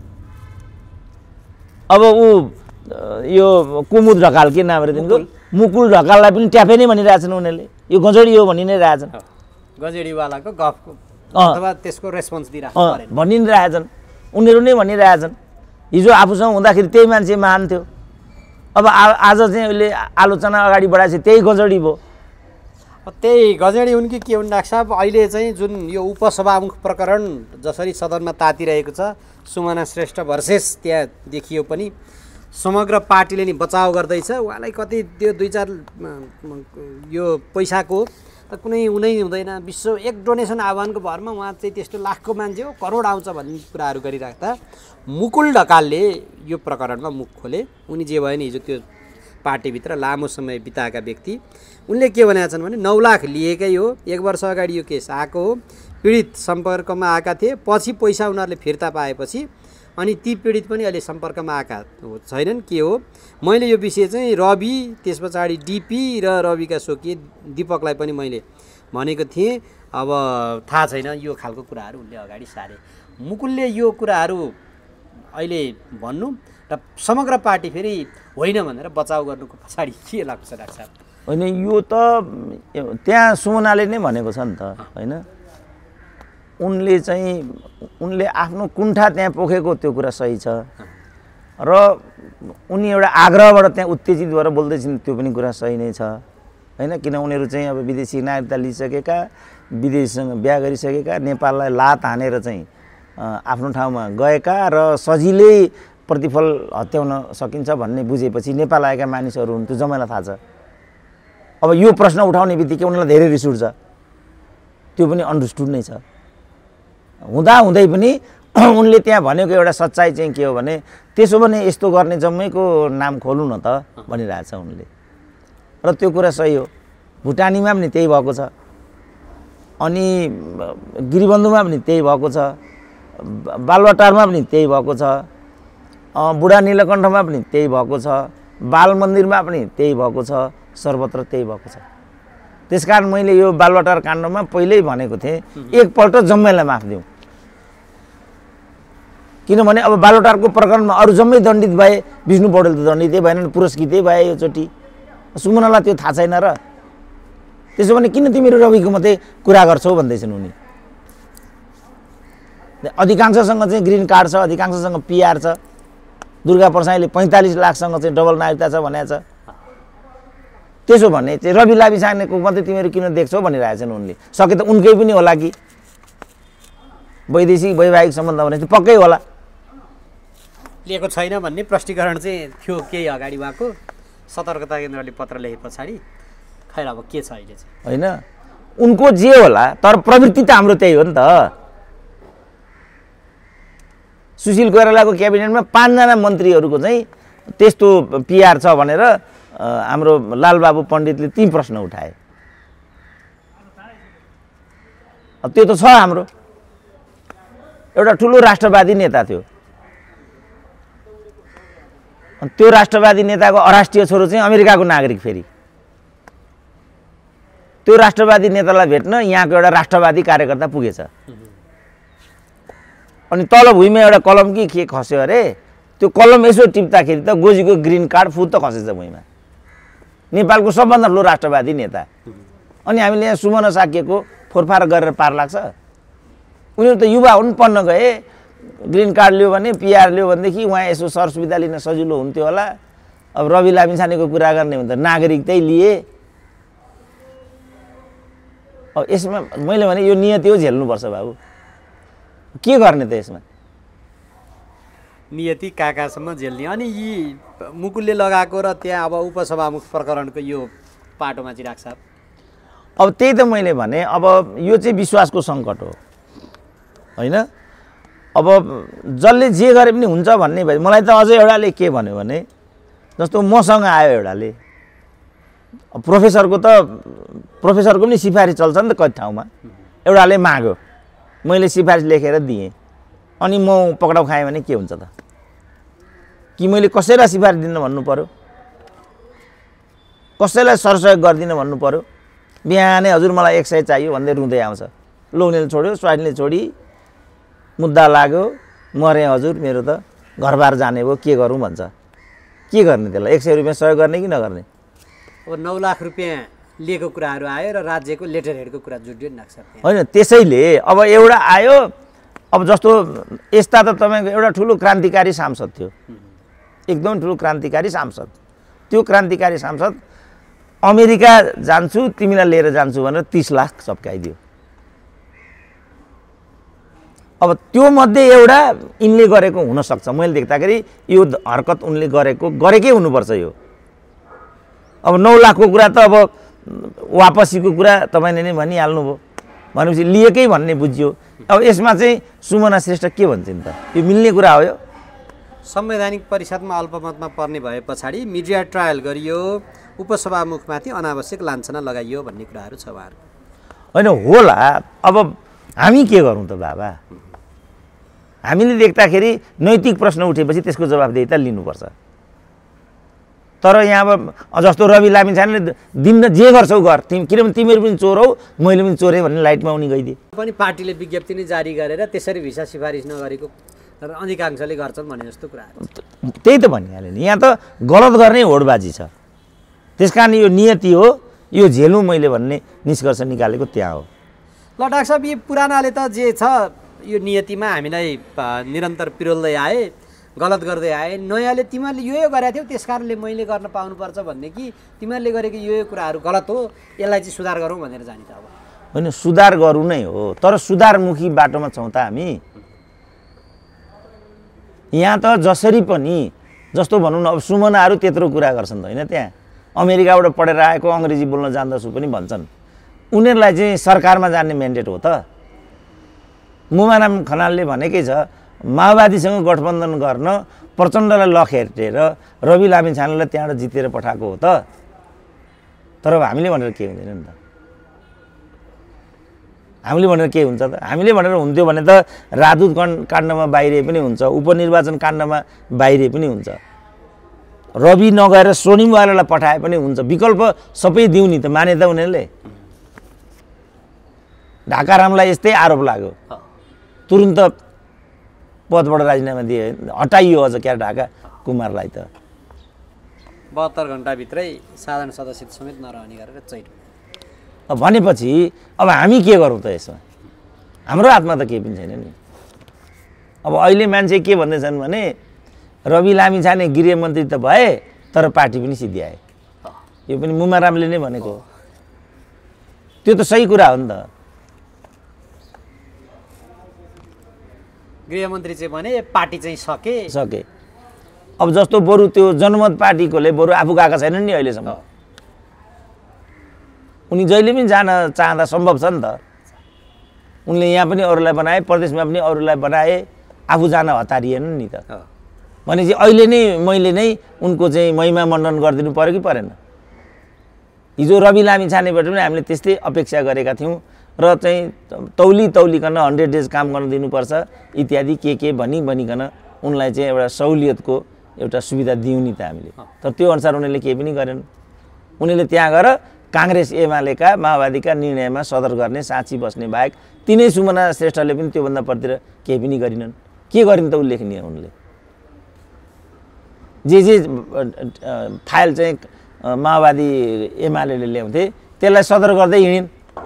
अब ऊ यो कुमुद ढकाल के नाम रे तिनको मुकुल ढकाललाई पनि ट्यापे नै भनिरहेछन् उनीहरूले, यो गजडी हो भनि नै रहेछन्।
गजडीवालाको गफको अथवा त्यसको रेस्पोन्स दिइरहेको
भनि नै रहेछन्, उनीहरू नै भनिरहेछन्। हिजो आफूसँग हुँदाखेरि त्यही मान्छे महान थियो, अब आज चाहिँ अहिले आलोचना अगाडि बढाएपछि त्यही गजडी भयो।
त्यही गजडी हुन् कि के हुन् डाक्टर साहब? अहिले चाहिँ जुन यो उपसभामुख प्रकरण जसरी सदनमा तातिरहेको छ, सुमना श्रेष्ठ भर्सेस त्यहाँ देखियो पनि समग्र पार्टीले नि बचाउ गर्दैछ। उहाँलाई कति त्यो 2-4 यो पैसाको त कुनै उनै हुँदैन। विश्व एक डोनेसन आह्वानको भरमा उहाँ चाहिँ त्यस्तो लाखको मान्छे हो, करोड आउँछ भन्ने कुराहरू गरिराख्दा मुकुल ढकालले यो प्रकरणमा मुख खोले। उनी जे भयो नि हिजो त्यो पार्टीभित्र लामो समय बिताएका व्यक्ति, उनले के भनेका छन् भने 9 लाख लिएकै हो, 1 वर्ष अगाडि यो केस आएको हो, पीडित सम्पर्कमा आएका थिए, पछि पैसा उनीहरूले फिर्ता पाएपछि अनि ती पीडित पनि अहिले सम्पर्कमा आएका छैनन्। के हो मैले यो विषय चाहिँ रवि त्यस पछाडि डिपी र रविका स्वकीय दीपकलाई पनि मैले भनेको थिएँ। अब थाहा छैन यो खालको कुराहरू उनले अगाडि सारे। मुकुलले यो कुराहरू अहिले भन्नु र समग्र पार्टी फेरि होइन भनेर बचाउ गर्नुको पछाडि के लाग्छ डाक्टर साहब?
होइन यो त त्यहाँ सुमनाले नै भनेको छ नि त होइन, उनले आफ्नो कुण्ठा त्यहाँ पोखेको त्यो कुरा सही छ र उनी एउटा आग्रहबाट त्यहाँ उत्तेजित भएर बोल्दैछन् त्यो पनि कुरा सही नै छ होइन। किन उनीहरू चाहिँ अब विदेशी नागरिकता लिइसकेका, विदेशीसँग बिहा गरिसकेका, नेपाललाई लात हानेर चाहिँ आफ्नो ठाउँमा गएका र सजिलै प्रतिफल हत्याउन सकिन्छ भन्ने बुझेपछि नेपाल आएका मानिसहरू हुन्, त्यो जम्मैलाई थाहा छ। अब यो प्रश्न उठाउने बित्तिकै उनीहरूलाई धेरै रिस उठ्छ, त्यो पनि अन्डरस्टुड नै छ। हुँदाहुँदै पनि उनले त्यहाँ भनेको एउटा सच्चाइ चाहिँ के हो भने त्यसो भने यस्तो गर्ने जम्मैको नाम खोल्नु न त भनिरहेछ उनले, र त्यो कुरा सही हो। भुटानीमा पनि त्यही भएको छ, अनि गिरिबन्धुमा पनि त्यही भएको छ, बालवाटारमा पनि त्यही भएको छ, बुढा नीलकण्ठमा पनि त्यही भएको छ, बाल मन्दिरमा पनि त्यही भएको छ, सर्वत्र त्यही भएको छ। त्यसकारण मैले यो बालवाटार काण्डमा पहिल्यै भनेको थिएँ एकपल्ट जम्मैलाई माफ दिउँ, किनभने अब बालवाटारको प्रकरणमा अरू जम्मै दण्डित भए, विष्णु पौडेल त दण्डितै भएन, पुरस्कृतै भए योचोटि, सुमनालाई त्यो थाहा छैन। र त्यसो भने किन तिमीहरू रविको मात्रै कुरा गर्छौ भन्दैछन् उनी। अधिकांशसँग चाहिँ ग्रिन कार्ड छ, अधिकांशसँग पिआर छ, दुर्गा प्रसाईले 45 लाखसँग चाहिँ डबल नागरिकता छ भनेको छ। त्यसो भने चाहिँ रवि लामिछानेको मात्रै तिमीहरू किन देख्छौ भनिरहेछन् उनले। सके त उनकै पनि होला कि वैवाहिक सम्बन्ध भने चाहिँ पक्कै होला,
लिएको छैन भन्ने प्रष्टीकरण चाहिँ थियो केही अगाडि उहाँको सतर्कता केन्द्रले पत्र लेखे पछाडि। खैर अब के छ अहिले चाहिँ
होइन, उनको जे होला, तर प्रवृत्ति त हाम्रो त्यही हो नि त। सुशील कोइरालाको क्याबिनेटमा 5 जना मन्त्रीहरूको चाहिँ त्यस्तो पिआर छ भनेर हाम्रो लालबाबु पण्डितले 3 प्रश्न उठाए। अब त्यो त छ हाम्रो एउटा ठुलो राष्ट्रवादी नेता थियो, त्यो राष्ट्रवादी नेताको अराष्ट्रिय छोरो चाहिँ अमेरिकाको नागरिक, फेरि त्यो राष्ट्रवादी नेतालाई भेट्न यहाँको एउटा राष्ट्रवादी कार्यकर्ता पुगेछ। अनि तल भुइँमा एउटा कलम कि के खस्यो अरे, त्यो कलम यसो टिप्दाखेरि त गोजीको ग्रिन कार्ड फुट त खसेछ भुइँमा। नेपालको सबभन्दा ठुलो राष्ट्रवादी नेता, अनि हामीले यहाँ सुमन साकिएको फोरफार गरेर पार लाग्छ। उनीहरू त युवा हुन्, पढ्न गए, ग्रिन कार्ड लियो भने पिआर लियो भनेदेखि उहाँ यसो सरसुविधा लिन सजिलो हुन्थ्यो होला। अब रवि लामिछानेको कुरा गर्ने भने त नागरिकतै लिए। अब यसमा मैले भने यो नियति हो, झेल्नुपर्छ बाबु, के गर्ने त यसमा?
नियति काकासम्म झेल्ने। अनि यी मुकुलले लगाएको र त्यहाँ अब उपसभामुख प्रकरणको यो पाटोमा चाहिँ राख्छ।
अब त्यही त मैले भने, अब यो चाहिँ विश्वासको सङ्कट हो। होइन। अब जसले जे गरे पनि हुन्छ भन्ने भए मलाई त अझै एउटाले के भन्यो भने जस्तो मसँग आयो एउटाले प्रोफेसरको पनि सिफारिस चल्छ नि त कति ठाउँमा। एउटाले माग्यो मैले सिफारिस लेखेर दिएँ अनि म पक्राउ खाएँ भने के हुन्छ त? कि मैले कसैलाई सिफारिस दिन भन्नु पर्यो, कसैलाई सरसहयोग गर्दिनँ भन्नु पर्यो? बिहानै हजुर मलाई 100 चाहियो भन्दै रुँदै आउँछ, लोग्नेले छोड्यो स्वाइनले छोडी मुद्दा लाग्यो मरे हजुर मेरो त घरबार जाने भयो के गरौँ भन्छ। के गर्ने त्यसलाई 100 रुपियाँ सहयोग गर्ने कि नगर्ने?
अब 9 लाख रुपियाँ लिएको कुराहरू आयो र राज्यको लेटर हेडको कुरा जुट्यो नि डाक्टर साहब।
होइन त्यसैले अब एउटा आयो। अब जस्तो यस्ता त तपाईँको एउटा ठुलो क्रान्तिकारी सांसद थियो, एकदम ठुलो क्रान्तिकारी सांसद। त्यो क्रान्तिकारी सांसद अमेरिका जान्छु तिमीलाई लिएर जान्छु भनेर 30 लाख चप्काइदियो। अब त्यो मध्ये एउटा यिनले गरेको हुनसक्छ, मैले देख्दाखेरि यो हरकत उनले गरेकै हुनुपर्छ यो। अब 9 लाखको कुरा त अब वापसीको कुरा तपाईँले नै भनिहाल्नु भयो भनेपछि लिएकै भन्ने बुझ्यो। अब यसमा चाहिँ सुमना श्रेष्ठ के भन्छन् त? यो मिल्ने कुरा हो? यो
संवैधानिक परिषदमा अल्पमतमा पर्ने भए पछाडि मिडिया ट्रायल गरियो, उपसभामुखमाथि अनावश्यक लाञ्छना लगाइयो भन्ने कुराहरू छ उहाँहरूको।
होइन होला। अब हामी के गरौँ त बाबा? हामीले देख्दाखेरि नैतिक प्रश्न उठेपछि त्यसको जवाफदेही त लिनुपर्छ। तर यहाँ अब जस्तो रवि लामिछानेले दिन जे गर्छौ गर, किनभने तिमीहरू पनि चोर हौ मैले पनि चोरेँ भन्ने लाइटमा उनी गइदिए।
पनि पार्टीले विज्ञप्ति नै जारी गरेर त्यसरी भिसा सिफारिस नगरेको अधिकांशले गर्छन् भने जस्तो कुरा।
त्यही त भनिहालेँ नि, यहाँ त गलत गर्ने होडबाजी छ। त्यस कारण यो नियति हो, यो झेलौँ मैले भन्ने निष्कर्ष निकालेको त्यहाँ हो।
ल डाक्टर साहब, यो पुरानाले त जे छ यो नियतिमा हामीलाई निरन्तर पिरोल्दै आए, गलत गर्दै आए। नयाँले तिमीहरूले यो गरेका थियौ त्यस कारणले मैले गर्न पाउनुपर्छ भन्ने कि तिमीहरूले गरेको यो कुराहरू गलत हो यसलाई चाहिँ सुधार गरौँ भनेर जाने त? अब
होइन सुधार गरौँ नै हो, तर सुधारमुखी बाटोमा छौँ त हामी। यहाँ त जसरी पनि जस्तो भनौँ न अब सुमनाहरू त्यत्रो कुरा गर्छन् त होइन, त्यहाँ अमेरिकाबाट पढेर आएको अङ्ग्रेजी बोल्न जान्दछु पनि भन्छन्। उनीहरूलाई चाहिँ सरकारमा जाने म्यान्डेट हो त? मुमाराम खनालले भनेकै छ माओवादीसँग गठबन्धन गर्न प्रचण्डलाई लखेटेर रवि लामिछानेलाई त्यहाँबाट जितेर पठाएको हो त। तर हामीले भनेर के हुँदैन नि त? हामीले भनेर के हुन्छ त? हामीले भनेर हुन्थ्यो भने त राजदूत काण्डमा बाहिरिए पनि हुन्छ, उपनिर्वाचन काण्डमा बाहिरिए पनि हुन्छ, रवि नगएर स्वर्णिमवालालाई पठाए पनि हुन्छ, विकल्प सबै दिउँ नि त। माने त उनीहरूले? ढाकारामलाई यस्तै आरोप लाग्यो, तुरुन्त पदबाट राजीनामा दिए, हटाइयो अझ क्या ढाका कुमारलाई त।
72 घण्टाभित्रै साधारण सदस्य समेत नरहने गरेर चैट
भनेपछि अब हामी के गरौँ त यसमा? हाम्रो हातमा त केही पनि छैन नि। अब अहिले मान्छे के भन्दैछन् भने रवि लामिछाने गृहमन्त्री त भए तर पार्टी पनि सिद्ध्याए। यो पनि मुमारामले नै भनेको हो। त्यो त सही कुरा हो नि त।
गृहमन्त्री चाहिँ भने पार्टी चाहिँ सके।
अब जस्तो बरु त्यो जनमत पार्टीकोले बरु आफू गएका छैनन् नि अहिलेसम्म। उनी जहिले पनि जान चाहँदा सम्भव छ नि त। उनले यहाँ पनि अरूलाई बनाए, प्रदेशमा पनि अरूलाई बनाए, आफू जान हतारिएनन् नि त। भनेपछि अहिले नै मैले नै उनको चाहिँ महिमा मण्डन गरिदिनु पर्यो कि परेन? हिजो रवि लामिछानेबाट पनि हामीले त्यस्तै अपेक्षा गरेका थियौँ र चाहिँ तौलिकन 100 डेज काम गर्न दिनुपर्छ इत्यादि के भनिकन उनलाई चाहिँ एउटा सहुलियतको एउटा सुविधा दियौँ नि त हामीले। तर त्यो अनुसार उनीहरूले केही पनि गरेन। उनीहरूले त्यहाँ गएर काङ्ग्रेस एमालेका माओवादीका निर्णयमा सदर गर्ने साँची बस्ने बाहेक तिनै सुमना श्रेष्ठले पनि त्योभन्दा प्रतितिर केही पनि गरिनन्। के गरिन् त उल्लेखनीय? उनले जे फाइल चाहिँ माओवादी एमालेले ल्याउँथे त्यसलाई सदर गर्दै हिँडिन्।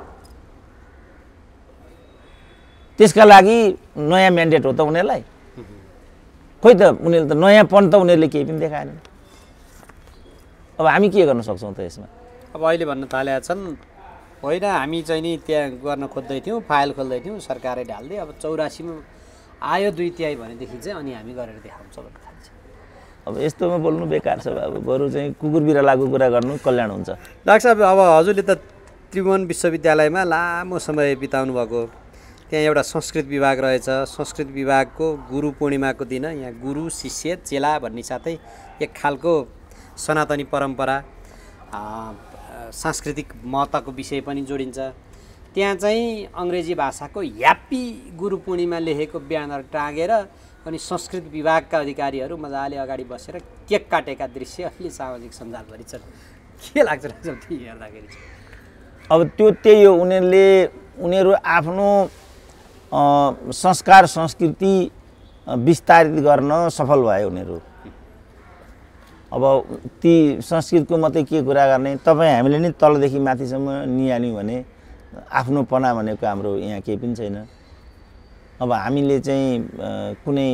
त्यसका लागि नयाँ म्यान्डेट हो त उनीहरूलाई? खोइ त उनीहरूले त नयाँपन त उनीहरूले केही पनि देखाएनन्। अब हामी के गर्न सक्छौँ त यसमा?
अब अहिले भन्न थालेका छन् होइन हामी चाहिँ नि त्यहाँ गर्न खोज्दै थियौँ, फाइल खोल्दै थियौँ, सरकारै ढाल्दै अब 84मा आयो 2/3 भनेदेखि चाहिँ अनि हामी गरेर देखाउँछ भन्ने थाल्छ।
अब यस्तोमा बोल्नु बेकार छ बाबु, बरु चाहिँ कुकुर बिरालाको कुरा गर्नु कल्याण हुन्छ।
डाक्टर साहब, अब हजुरले त त्रिभुवन विश्वविद्यालयमा लामो समय बिताउनु भएको, त्यहाँ एउटा संस्कृत विभाग रहेछ। संस्कृत विभागको गुरु पूर्णिमाको दिन यहाँ गुरु शिष्य चेला भन्ने साथै एक खालको सनातनी परम्परा सांस्कृतिक महत्त्वको विषय पनि जोडिन्छ। त्यहाँ चाहिँ अङ्ग्रेजी भाषाको ह्याप्पी गुरु पूर्णिमा लेखेको ब्यानर टाँगेर अनि संस्कृत विभागका अधिकारीहरू मजाले अगाडि बसेर केक काटेका दृश्य अहिले सामाजिक सञ्जालभरि छन्। के लाग्छ ती हेर्दाखेरि?
अब त्यो त्यही हो, उनीहरू आफ्नो संस्कार संस्कृति विस्तारित गर्न सफल भए उनीहरू। अब ती संस्कृतको मात्रै के कुरा गर्ने, तपाईँ हामीले नि तलदेखि माथिसम्म निहाल्यौँ भने आफ्नोपना भनेको हाम्रो यहाँ केही पनि छैन। अब हामीले चाहिँ कुनै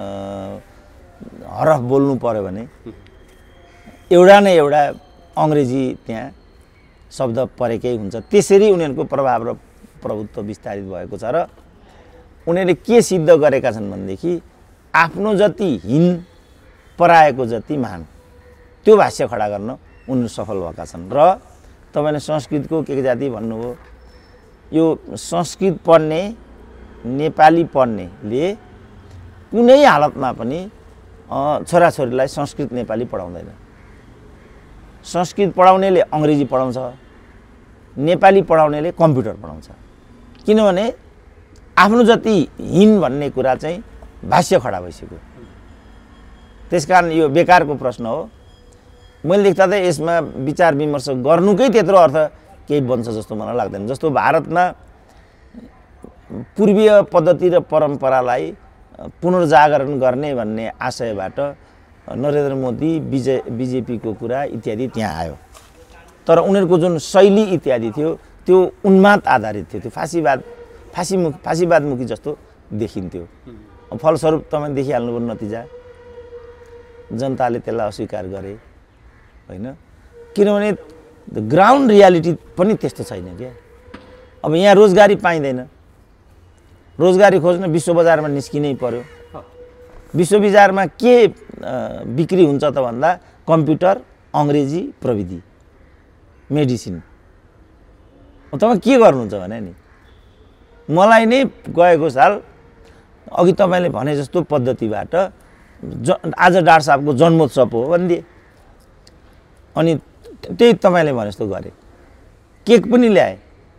हरफ बोल्नु पर्यो भने एउटा न एउटा अङ्ग्रेजी त्यहाँ शब्द परेकै हुन्छ। त्यसरी उनीहरूको प्रभाव र प्रभुत्व विस्तारित भएको छ र उनीहरूले के सिद्ध गरेका छन् भनेदेखि आफ्नो जति हिन पराएको जति महान त्यो भाष्य खडा गर्न उनीहरू सफल भएका छन्। र तपाईँले संस्कृतको के जाति भन्नुभयो, यो संस्कृत पढ्ने नेपाली पढ्नेले कुनै हालतमा पनि छोराछोरीलाई संस्कृत नेपाली पढाउँदैन। संस्कृत पढाउनेले अङ्ग्रेजी पढाउँछ, नेपाली पढाउनेले कम्प्युटर पढाउँछ। किनभने आफ्नो जति हिन भन्ने कुरा चाहिँ भाष्य खडा भइसक्यो। त्यसकारण यो बेकारको प्रश्न हो। मैले देख्दा त यसमा विचार विमर्श गर्नुकै त्यत्रो अर्थ केही बन्छ जस्तो मलाई लाग्दैन। जस्तो भारतमा पूर्वीय पद्धति र परम्परालाई पुनर्जागरण गर्ने भन्ने आशयबाट नरेन्द्र मोदी बिजेपीको कुरा इत्यादि त्यहाँ आयो। तर उनीहरूको जुन शैली इत्यादि थियो त्यो उन्माद आधारित थियो, त्यो फाँसीवादमुखी जस्तो देखिन्थ्यो। फलस्वरूप तपाईँ देखिहाल्नुभयो नतिजा, जनताले त्यसलाई अस्वीकार गरे होइन। किनभने ग्राउन्ड रियालिटी पनि त्यस्तो छैन क्या। अब यहाँ रोजगारी पाइँदैन, रोजगारी खोज्न विश्व बजारमा निस्किनै पर्यो। विश्व बजारमा के बिक्री हुन्छ त भन्दा कम्प्युटर, अङ्ग्रेजी, प्रविधि, मेडिसिन। तपाईँ के गर्नुहुन्छ भने नि मलाई नै गएको साल अघि तपाईँले भने जस्तो पद्धतिबाट आज डाक्टर साहबको जन्मोत्सव हो भनिदिए, अनि त्यही तपाईँले भने जस्तो गरे, केक पनि ल्याए।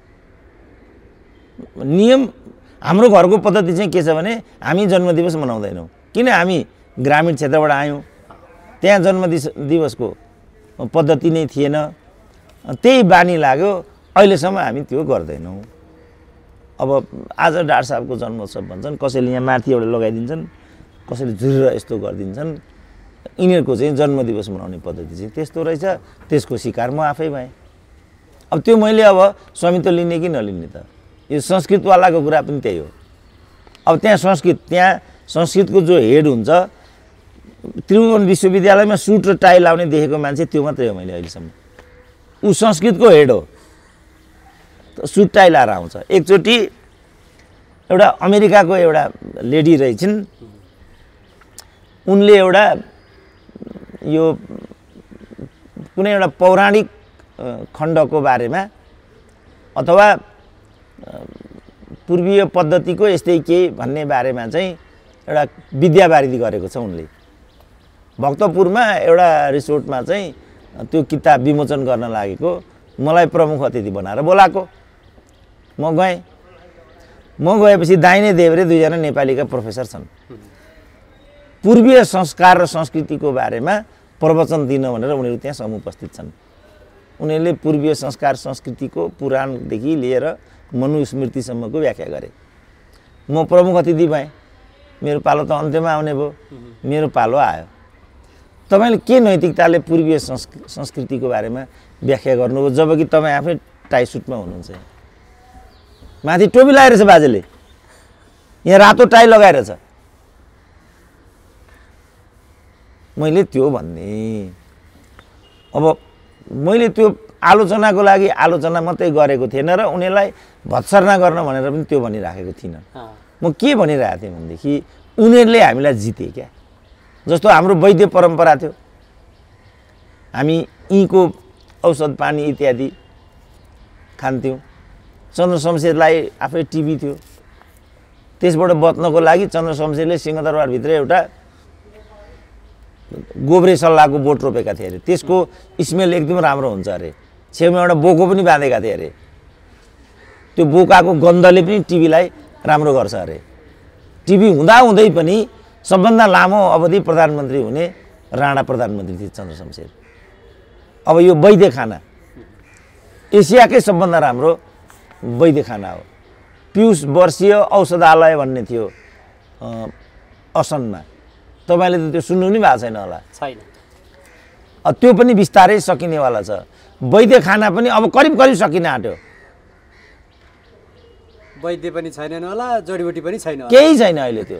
नियम हाम्रो घरको पद्धति चाहिँ के छ भने हामी जन्मदिवस मनाउँदैनौँ, किन हामी ग्रामीण क्षेत्रबाट आयौँ, त्यहाँ जन्मदिवसको पद्धति नै थिएन, त्यही बानी लाग्यो, अहिलेसम्म हामी त्यो गर्दैनौँ। अब आज डाक्टर साहबको जन्मोत्सव भन्छन्, कसैले यहाँ माथि एउटा लगाइदिन्छन्, कसैले झुरेर यस्तो गरिदिन्छन्। यिनीहरूको चाहिँ जन्मदिवस मनाउने पद्धति चाहिँ त्यस्तो रहेछ, त्यसको शिकार म आफै भएँ। अब त्यो मैले अब स्वामित्व लिने कि नलिने त, यो संस्कृतवालाको कुरा पनि त्यही हो। अब त्यहाँ संस्कृतको जो हेड हुन्छ, त्रिभुवन विश्वविद्यालयमा सुट र टाई लाउने देखेको मान्छे त्यो मात्रै हो मैले अहिलेसम्म। ऊ संस्कृतको हेड हो, सुट टाई लाएर आउँछ। एकचोटि एउटा अमेरिकाको एउटा लेडी रहेछन्, उनले एउटा यो कुनै एउटा पौराणिक खण्डको बारेमा अथवा पूर्वीय पद्धतिको यस्तै केही भन्ने बारेमा चाहिँ एउटा विद्यावारिधि गरेको छ उनले। भक्तपुरमा एउटा रिसोर्टमा चाहिँ त्यो किताब विमोचन गर्न लागेको, मलाई प्रमुख अतिथि बनाएर बोलाएको। म गएपछि दाहिने देब्रे दुईजना नेपालीका प्रोफेसर छन्। पूर्वीय संस्कार र संस्कृतिको बारेमा प्रवचन दिन भनेर उनीहरू त्यहाँ समुपस्थित छन्। उनीहरूले पूर्वीय संस्कार संस्कृतिको पुराणदेखि लिएर मनुस्मृतिसम्मको व्याख्या गरे। म प्रमुख अतिथि भएँ, मेरो पालो त अन्त्यमा आउने भयो, मेरो पालो आयो। तपाईँले के नैतिकताले पूर्वीय संस्कृतिको बारेमा व्याख्या गर्नुभयो, जबकि तपाईँ आफै टाई सुटमा हुनुहुन्छ। माथि टोपी लगाएर छ बाजेले, यहाँ रातो टाई लगाएर छ। मैले त्यो भन्ने, अब मैले त्यो आलोचनाको लागि आलोचना मात्रै गरेको थिएन र उनीहरूलाई भत्सर्ना गर्न भनेर पनि त्यो भनिराखेको थिइनँ। म के भनिरहेको थिएँ भनेदेखि उनीहरूले हामीलाई जिते क्या। जस्तो हाम्रो वैद्य परम्परा थियो, हामी यीको औषध पानी इत्यादि खान्थ्यौँ। चन्द्र शमशेरलाई आफै टिभी थियो, त्यसबाट बच्नको लागि चन्द्रशमशेरले सिंहदरबारभित्र एउटा गोब्रे सल्लाहको बोट रोपेका थिए अरे। त्यसको स्मेल एकदम राम्रो हुन्छ अरे। छेउमा एउटा बोको पनि बाँधेका थिए अरे। त्यो बोकाको गन्धले पनि टिभीलाई राम्रो गर्छ अरे। टिभी हुँदाहुँदै पनि सबभन्दा लामो अवधि प्रधानमन्त्री हुने राणा प्रधानमन्त्री थिए चन्द्रशमशेर। अब यो वैद्य खाना एसियाकै सबभन्दा राम्रो वैद्य खाना हो। पियुष वर्षीय औषधालय भन्ने थियो असममा। तपाईँले त त्यो सुन्नु नि भएको छैन होला।
छैन।
त्यो पनि बिस्तारै सकिनेवाला छ। वैद्य खाना पनि अब करिब करिब सकिन आँट्यो।
वैद्य पनि छैनन् होला, जडीबुटी पनि छैन होला,
केही छैन अहिले त्यो।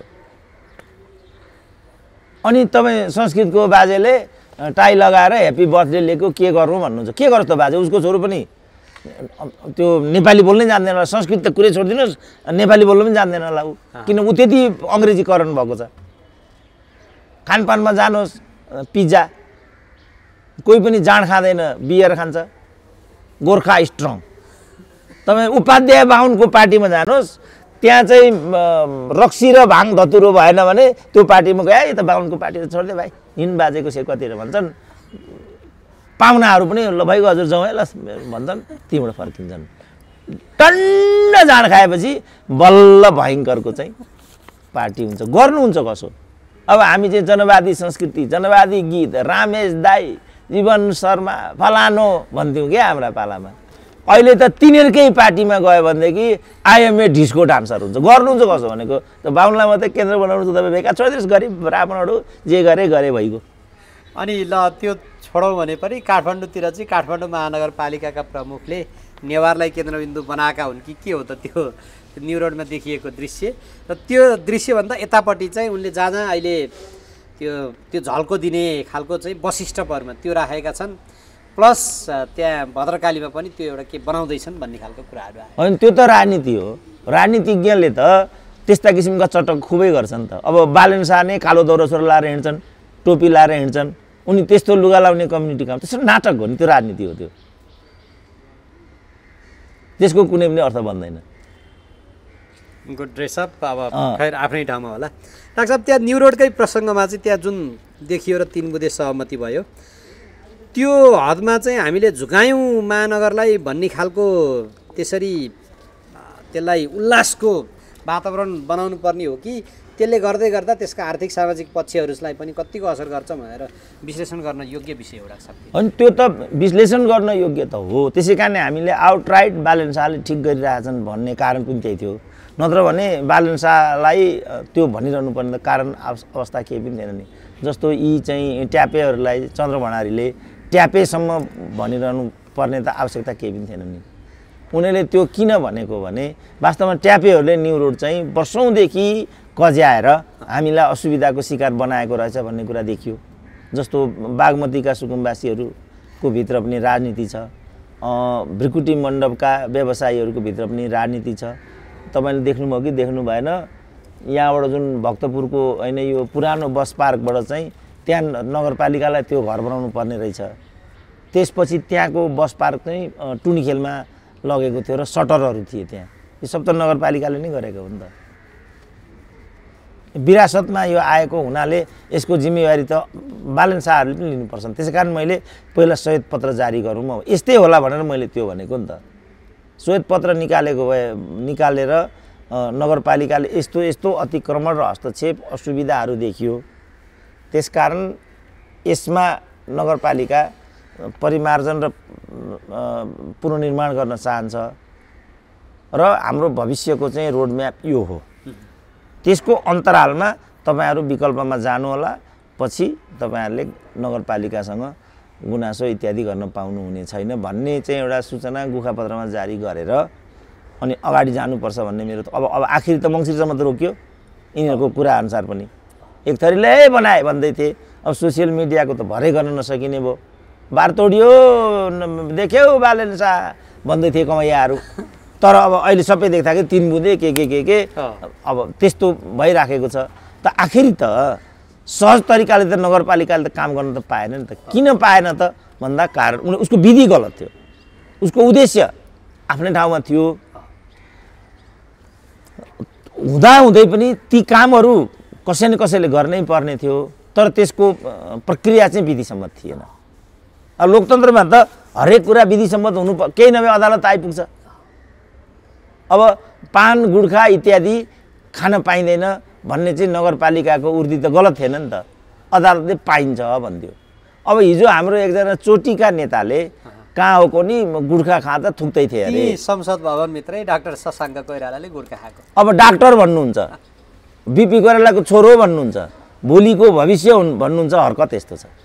अनि तपाईँ संस्कृतको बाजेले टाई लगाएर ह्याप्पी बर्थडे लेखेको के गर्नु भन्नुहुन्छ। के गर्छ त बाजे? उसको छोरो पनि त्यो नेपाली बोल्नै जान्दैन होला। संस्कृत त कुरै छोडिदिनुहोस्, नेपाली बोल्नु पनि जान्दैन होला ऊ। किन ऊ त्यति अङ्ग्रेजीकरण भएको छ। खानपानमा जानुहोस्, पिज्जा, कोही पनि जाँड खाँदैन, बियर खान्छ, गोर्खा स्ट्रङ। तपाईँ उपाध्याय बाहुनको पार्टीमा जानुहोस्, त्यहाँ चाहिँ रक्सी र भाङ धतुरो भएन भने त्यो पार्टीमा गए त बाहुनको पार्टी त छोडिदिए भाइ, हिँड बाजेको सेकतिर भन्छन्। पाहुनाहरू पनि ल भाइको हजुर जाउँ है ल भन्छन्, तीबाट फर्किन्छन्। टन्न जाँड खाएपछि बल्ल भयङ्करको चाहिँ पार्टी हुन्छ। गर्नुहुन्छ कसो? अब हामी चाहिँ जनवादी संस्कृति, जनवादी गीत, रामेश दाई, जीवन शर्मा, फलानो भन्थ्यौँ क्या हाम्रा पालामा। अहिले त तिनीहरूकै पार्टीमा गयो भनेदेखि आइएमए ढिस्को डान्सर हुन्छ। गर्नुहुन्छ कसो भनेको? त बाहुनलाई मात्रै केन्द्र बनाउनु त तपाईँ बेकार छोडिदिनुहोस्, गरिब ब्राह्मणहरू जे गरे भइगयो।
अनि ल त्यो छोडौँ भने पनि काठमाडौँतिर चाहिँ काठमाडौँ महानगरपालिकाका प्रमुखले नेवारलाई केन्द्रबिन्दु बनाएका हुन् कि के हो त त्यो न्यु रोडमा देखिएको दृश्य? र त्यो दृश्यभन्दा यतापट्टि चाहिँ उनले जहाँ जहाँ अहिले त्यो झल्को दिने खालको चाहिँ वशिष्ठपरमा त्यो राखेका छन्, प्लस त्यहाँ भद्रकालीमा पनि त्यो एउटा के बनाउँदैछन् भन्ने खालको कुराहरू आयो।
होइन, त्यो त राजनीति हो। राजनीतिज्ञले त त्यस्ता किसिमका चटक खुबै गर्छन् त। अब बालेन शाह नै कालो दौरा सुरुवाल लाएर हिँड्छन्, टोपी लाएर हिँड्छन्, उनी त्यस्तो लुगा लाउने कम्युनिटी काम, त्यसो नाटक हो नि, त्यो राजनीति हो। त्यो त्यसको कुनै पनि अर्थ बन्दैन।
उनको ड्रेसअप अब खैर आफ्नै ठाउँमा होला। डाक्टर साहब, त्यहाँ न्यु रोडकै प्रसङ्गमा चाहिँ त्यहाँ जुन देखियो र 3 बुँदे सहमति भयो, त्यो हदमा चाहिँ हामीले झुकायौँ महानगरलाई भन्ने खालको त्यसरी त्यसलाई उल्लासको वातावरण बनाउनु पर्ने हो कि त्यसले गर्दै गर्दा त्यसका आर्थिक सामाजिक पक्षहरूलाई पनि कतिको असर गर्छ भनेर विश्लेषण गर्न योग्य विषय हो डाक्टर साहब?
अनि त्यो त विश्लेषण गर्न योग्य त हो। त्यसै कारण हामीले आउटराइट बालेन शाहले ठिक गरिरहेछन् भन्ने कारण पनि त्यही थियो। नत्र भने बालेन शाहलाई त्यो भनिरहनु पर्ने कारण अवस्था केही पनि थिएन नि। जस्तो यी चाहिँ ट्यापेहरूलाई चन्द्र भण्डारीले ट्यापेसम्म भनिरहनु पर्ने त आवश्यकता केही पनि थिएन नि। उनीहरूले त्यो किन भनेको भने वास्तवमा ट्यापेहरूले न्यु रोड चाहिँ वर्षौँदेखि कज्याएर हामीलाई असुविधाको शिकार बनाएको रहेछ भन्ने कुरा देखियो। जस्तो बागमतीका सुकुम्बासीहरूको भित्र पनि राजनीति छ, भृकुटी मण्डपका व्यवसायीहरूको भित्र पनि राजनीति छ। तपाईँले देख्नुभयो कि देख्नु भएन, यहाँबाट जुन भक्तपुरको होइन यो पुरानो बस पार्कबाट चाहिँ त्यहाँ नगरपालिकालाई त्यो घर बनाउनु पर्ने रहेछ। त्यसपछि त्यहाँको बस पार्क चाहिँ टुनीखेलमा लगेको थियो र सटरहरू थिए त्यहाँ। यो सब त नगरपालिकाले नै गरेको हो नि त। विरासतमा यो आएको हुनाले यसको जिम्मेवारी त बालेन शाहहरूले पनि लिनुपर्छ। त्यसै कारण मैले पहिला श्वेत पत्र जारी गरौँ, यस्तै होला भनेर मैले त्यो भनेको नि त। श्वेत पत्र निकालेर नगरपालिकाले यस्तो यस्तो अतिक्रमण र हस्तक्षेप असुविधाहरू देखियो, त्यसकारण यसमा नगरपालिका परिमार्जन र पुनर्निर्माण गर्न चाहन्छ र हाम्रो भविष्यको चाहिँ रोडम्याप यो हो। त्यसको अन्तरालमा तपाईँहरू विकल्पमा जानुहोला, पछि तपाईँहरूले नगरपालिकासँग गुनासो इत्यादि गर्न पाउनुहुने छैन भन्ने चाहिँ एउटा सूचना गुखापत्रमा जारी गरेर अनि अगाडि जानुपर्छ भन्ने मेरो अब आखिर त मङ्सिरसम्म त रोक्यो यिनीहरूको कुरा अनुसार पनि। एक थरीले बनाए भन्दै थिए, अब सोसियल मिडियाको त भरै गर्न नसकिने भयो। बार तोडियो देख्यौ बालेन शाह भन्दै थिए कमैयाहरू। तर अब अहिले सबै देख्दा कि 3 बुँदे के अब त्यस्तो भइराखेको छ। त आखिर त सहज तरिकाले त नगरपालिकाले त काम गर्न त पाएन नि त। किन पाएन त भन्दा कारण उसको विधि गलत थियो, उसको उद्देश्य आफ्नै ठाउँमा थियो। हुँदाहुँदै पनि ती कामहरू कसै न कसैले गर्नै पर्ने थियो, तर त्यसको प्रक्रिया चाहिँ विधिसम्मत थिएन। अब लोकतन्त्रमा त हरेक कुरा विधिसम्मत हुनु, केही नभए अदालत आइपुग्छ। अब पान गुड्खा इत्यादि खान पाइँदैन भन्ने चाहिँ नगरपालिकाको उर्दी त गलत थिएन नि त, अदालतले पाइन्छ भन्थ्यो। अब हिजो हाम्रो एकजना चोटीका नेताले कहाँ हो नि गुड्खा खाँदा थुक्दै थिए अरे।
संसद भवन भित्रै डाक्टर शशाङ्क कोइरालाले गुड्खा खाएको।
अब डाक्टर भन्नुहुन्छ, बिपी कोइरालाको छोरो भन्नुहुन्छ, भोलिको भविष्य भन्नुहुन्छ, हरकत यस्तो छ।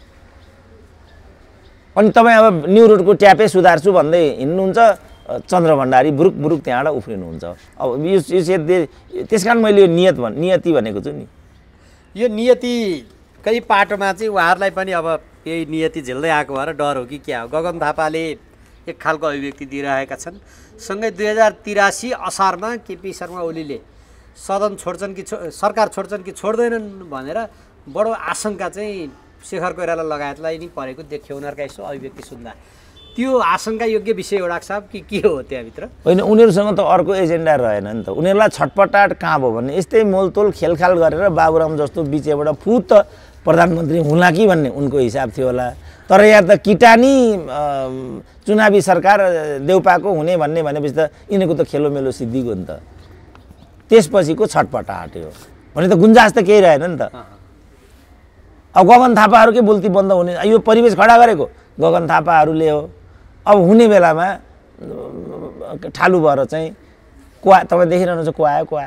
अनि तपाईँ अब न्यु रोडको ट्यापै सुधार्छु भन्दै हिँड्नुहुन्छ, चन्द्र भण्डारी बुरुक बुरुक त्यहाँबाट उफ्रिनुहुन्छ। अब यो त्यस कारण मैले यो नियति भनेको छु नि।
यो नियतिकै पाटोमा चाहिँ उहाँहरूलाई पनि अब यही नियति झेल्दै आएको भएर डर हो कि क्या हो? गगन थापाले एक खालको अभिव्यक्ति दिइरहेका छन्। सँगै 2083 असारमा केपी शर्मा ओलीले सदन छोड्छन् कि सरकार छोड्छन् कि छोड्दैनन् भनेर बडो आशंका चाहिँ शेखर कोइराला लगायतलाई नि परेको देखियो उनीहरूका यसो अभिव्यक्ति सुन्दा। त्यो आशंका योग्य विषय हो डाक्टर साहब कि के हो त्यहाँभित्र?
होइन, उनीहरूसँग त अर्को एजेन्डा रहेन नि त। उनीहरूलाई छटपटाट कहाँ भयो भने यस्तै मोलतोल खेलखाल गरेर बाबुराम जस्तो बिचबाट फुत प्रधानमन्त्री हुला कि भन्ने उनको हिसाब थियो होला। तर यहाँ त किटानी चुनावी सरकार देउपाको हुने भन्ने भनेपछि त यिनीहरूको त खेलोमेलो सिद्धिगयो नि त। त्यसपछिको छटपटाट हो भने त गुन्जास त केही रहेन नि त। अब गगन थापाहरूकै बोल्ती बन्द हुने, यो परिवेश खडा गरेको गगन थापाहरूले हो। अब हुने बेलामा ठालु भएर चाहिँ कुवा, तपाईँ देखिरहनुहुन्छ कुवा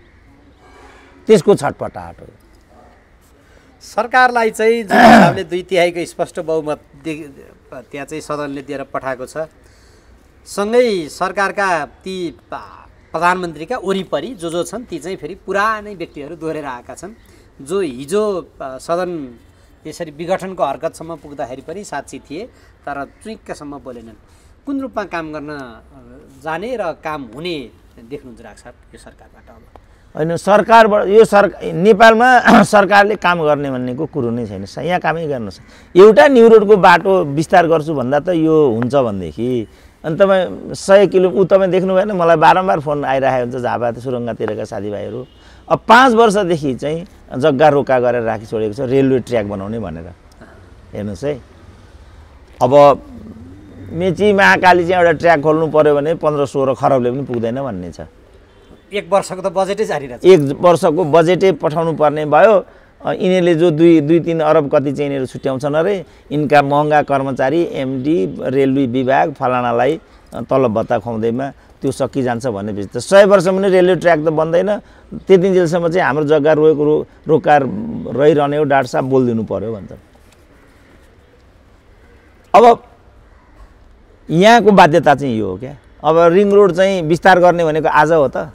त्यसको छटपटाट हो।
सरकारलाई चाहिँ जुन हिसाबले 2/3 स्पष्ट बहुमत त्यहाँ चाहिँ सदनले दिएर पठाएको छ, सँगै सरकारका ती प्रधानमन्त्रीका वरिपरि जो छन् ती चाहिँ फेरि पुरानै व्यक्तिहरू दोहोरेर आएका छन्, जो हिजो सदन यसरी विघटनको हरकतसम्म पुग्दाखेरि पनि साक्षी थिए तर चुइक्कसम्म बोलेनन्। कुन रूपमा काम गर्न जाने र काम हुने देख्नुहुन्छ डाक्टर साहब यो सरकारबाट? अब
होइन, सरकारबाट यो नेपालमा सरकारले काम गर्ने भन्नेको कुरो नै छैन। यहाँ कामै गर्नुहोस्। एउटा न्यु रोडको बाटो विस्तार गर्छु भन्दा त यो हुन्छ भनेदेखि अनि तपाईँ 100 किलो तपाईँ देख्नु भएन, मलाई बारम्बार फोन आइरहेको हुन्छ झापा सुरुङ्गातिरका साथीभाइहरू। अब 5 वर्षदेखि चाहिँ जग्गा रोका गरेर राखी छोडेको छ रेलवे ट्र्याक बनाउने भनेर। हेर्नुहोस् है, अब मेची महाकाली चाहिँ एउटा ट्र्याक खोल्नु पऱ्यो भने 15-16 खरबले पनि पुग्दैन भन्ने छ।
1 वर्षको त बजेटै जारी रहेछ।
1 वर्षको बजेटै पठाउनु पर्ने भयो। यिनीहरूले जो 2-3 अरब कति चाहिँ यिनीहरू छुट्याउँछन् अरे, यिनका महँगा कर्मचारी एमडी रेलवे विभाग फलानालाई तलब भत्ता खुवाउँदैमा त्यो सकिजान्छ भनेपछि त 100 वर्ष पनि रेलवे ट्र्याक त बन्दैन। त्यति जेलसम्म चाहिँ हाम्रो जग्गा रोका रहिरहने हो, डाक्टर साहब बोलिदिनु पर्यो भन्छ। अब यहाँको बाध्यता चाहिँ यो हो क्या। अब रिङ रोड चाहिँ विस्तार गर्ने भनेको आज हो त?